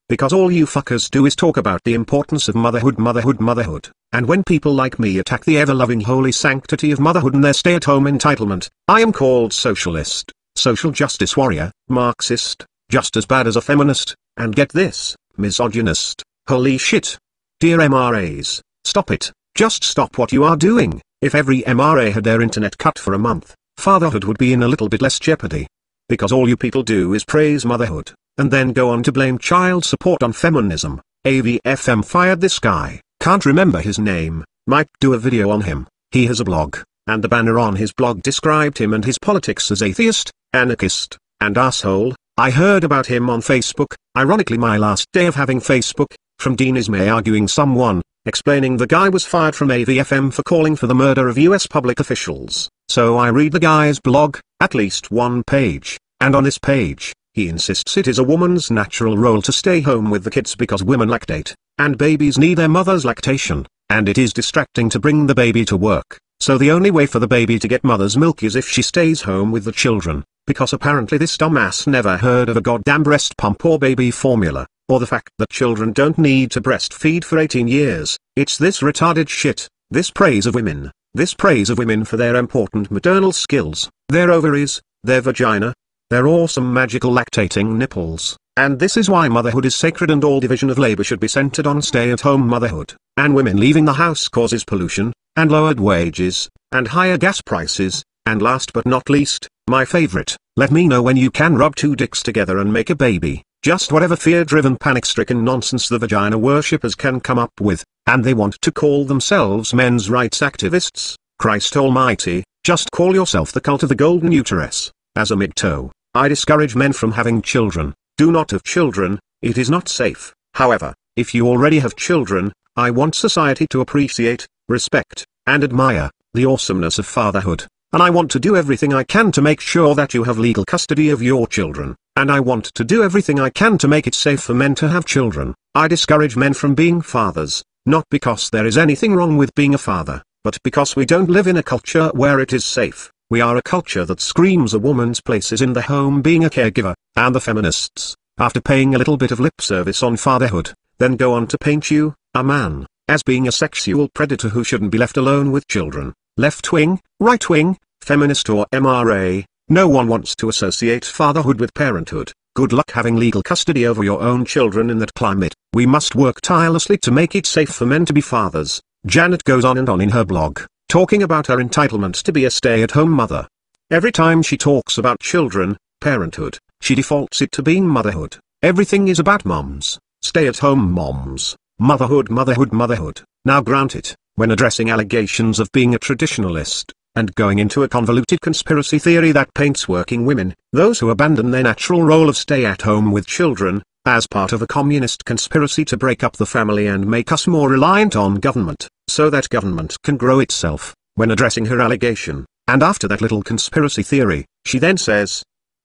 Speaker 1: Because all you fuckers do is talk about the importance of motherhood motherhood motherhood, and when people like me attack the ever-loving holy sanctity of motherhood and their stay-at-home entitlement, I am called socialist, social justice warrior, Marxist, just as bad as a feminist, and get this, misogynist. Holy shit. Dear M R As, stop it, just stop what you are doing. If every M R A had their internet cut for a month, fatherhood would be in a little bit less jeopardy. Because all you people do is praise motherhood, and then go on to blame child support on feminism. A V F M fired this guy, can't remember his name, might do a video on him. He has a blog, and the banner on his blog described him and his politics as atheist, anarchist, and asshole. I heard about him on Facebook, ironically my last day of having Facebook, from Dean Ismay arguing someone, explaining the guy was fired from A V F M for calling for the murder of U S public officials. So I read the guy's blog, at least one page, and on this page, he insists it is a woman's natural role to stay home with the kids because women lactate, and babies need their mother's lactation, and it is distracting to bring the baby to work, so the only way for the baby to get mother's milk is if she stays home with the children, because apparently this dumbass never heard of a goddamn breast pump or baby formula, or the fact that children don't need to breastfeed for eighteen years. It's this retarded shit, this praise of women, this praise of women for their important maternal skills, their ovaries, their vagina, their awesome magical lactating nipples, and this is why motherhood is sacred and all division of labor should be centered on stay-at-home motherhood, and women leaving the house causes pollution, and lowered wages, and higher gas prices, and last but not least, my favorite, let me know when you can rub two dicks together and make a baby. Just whatever fear-driven panic-stricken nonsense the vagina worshippers can come up with, and they want to call themselves men's rights activists. Christ almighty, just call yourself the cult of the golden uterus. As a M G T O, I discourage men from having children. Do not have children, it is not safe. However, if you already have children, I want society to appreciate, respect, and admire the awesomeness of fatherhood. And I want to do everything I can to make sure that you have legal custody of your children, and I want to do everything I can to make it safe for men to have children. I discourage men from being fathers, not because there is anything wrong with being a father, but because we don't live in a culture where it is safe. We are a culture that screams a woman's place is in the home being a caregiver, and the feminists, after paying a little bit of lip service on fatherhood, then go on to paint you, a man, as being a sexual predator who shouldn't be left alone with children. Left-wing, right-wing, feminist or M R A, no one wants to associate fatherhood with parenthood. Good luck having legal custody over your own children in that climate. We must work tirelessly to make it safe for men to be fathers. Janet goes on and on in her blog, talking about her entitlement to be a stay-at-home mother. Every time she talks about children, parenthood, she defaults it to being motherhood. Everything is about moms, stay-at-home moms, motherhood motherhood motherhood. Now granted, when addressing allegations of being a traditionalist, and going into a convoluted conspiracy theory that paints working women, those who abandon their natural role of stay-at-home with children, as part of a communist conspiracy to break up the family and make us more reliant on government, so that government can grow itself, when addressing her allegation, and after that little conspiracy theory, she then says,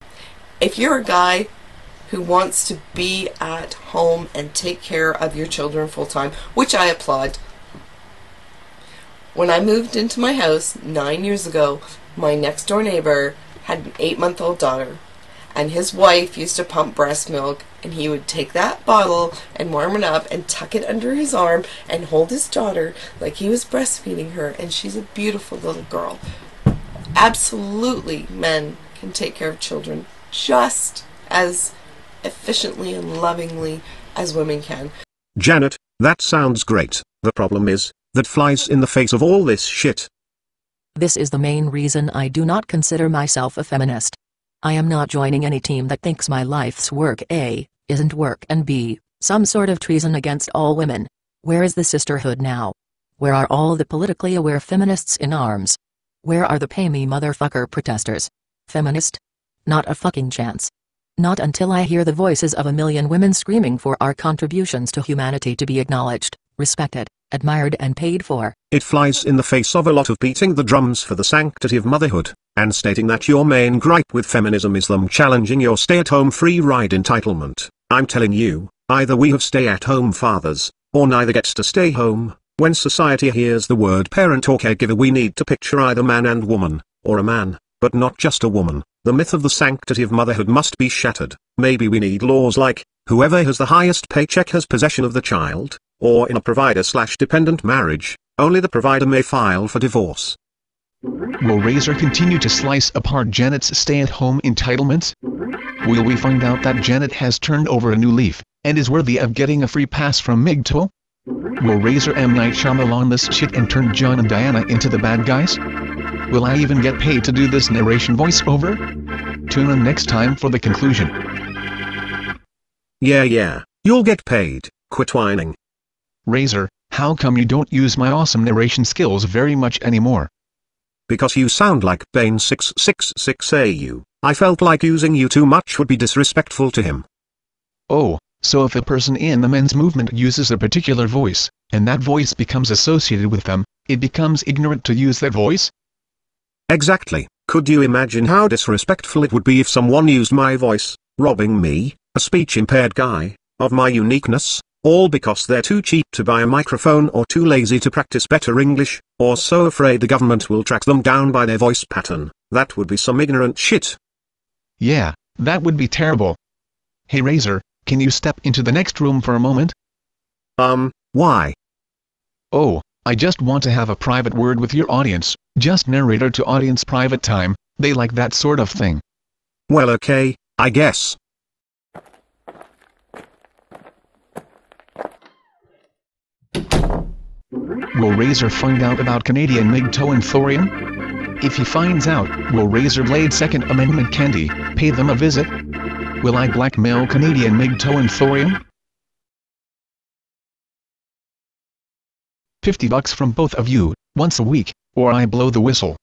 Speaker 3: if you're a guy who wants to be at home and take care of your children full-time, which I applaud. When I moved into my house nine years ago, my next door neighbor had an eight-month-old daughter, and his wife used to pump breast milk, and he would take that bottle and warm it up and tuck it under his arm and hold his daughter like he was breastfeeding her, and she's a beautiful little girl. Absolutely, men can take care of children just as efficiently and lovingly as women can.
Speaker 1: Janet, that sounds great. The problem is, that flies in the face of all this shit.
Speaker 2: This is the main reason I do not consider myself a feminist. I am not joining any team that thinks my life's work A, isn't work, and B, some sort of treason against all women. Where is the sisterhood now? Where are all the politically aware feminists in arms? Where are the pay me motherfucker protesters? Feminist? Not a fucking chance. Not until I hear the voices of a million women screaming for our contributions to humanity to be acknowledged, respected, admired and paid for.
Speaker 1: It flies in the face of a lot of beating the drums for the sanctity of motherhood, and stating that your main gripe with feminism is them challenging your stay-at-home free ride entitlement. I'm telling you, either we have stay-at-home fathers, or neither gets to stay home. When society hears the word parent or caregiver, we need to picture either man and woman, or a man, but not just a woman. The myth of the sanctity of motherhood must be shattered. Maybe we need laws like, whoever has the highest paycheck has possession of the child, or in a provider-slash-dependent marriage, only the provider may file for divorce.
Speaker 11: Will Razor continue to slice apart Janet's stay-at-home entitlements? Will we find out that Janet has turned over a new leaf, and is worthy of getting a free pass from Migto? Will Razor M. Night Shyamalan this shit and turn John and Diana into the bad guys? Will I even get paid to do this narration voiceover? Tune in next time for the conclusion.
Speaker 1: Yeah yeah, you'll get paid, quit whining.
Speaker 11: Razor, how come you don't use my awesome narration skills very much anymore?
Speaker 1: Because you sound like Bane six six six A U. I felt like using you too much would be disrespectful to him.
Speaker 11: Oh, so if a person in the men's movement uses a particular voice, and that voice becomes associated with them, it becomes ignorant to use that voice?
Speaker 1: Exactly. Could you imagine how disrespectful it would be if someone used my voice, robbing me, a speech-impaired guy, of my uniqueness, all because they're too cheap to buy a microphone or too lazy to practice better English, or so afraid the government will track them down by their voice pattern? That would be some ignorant shit.
Speaker 11: Yeah, that would be terrible. Hey Razor, can you step into the next room for a moment?
Speaker 1: Um, why?
Speaker 11: Oh, I just want to have a private word with your audience, just narrator to audience private time, they like that sort of thing.
Speaker 1: Well okay, I guess.
Speaker 11: Will Razor find out about Canadian Migto and thorium? If he finds out, will Razor Blade Second Amendment Candy pay them a visit? Will I blackmail Canadian Migto and thorium? fifty bucks from both of you, once a week, or I blow the whistle.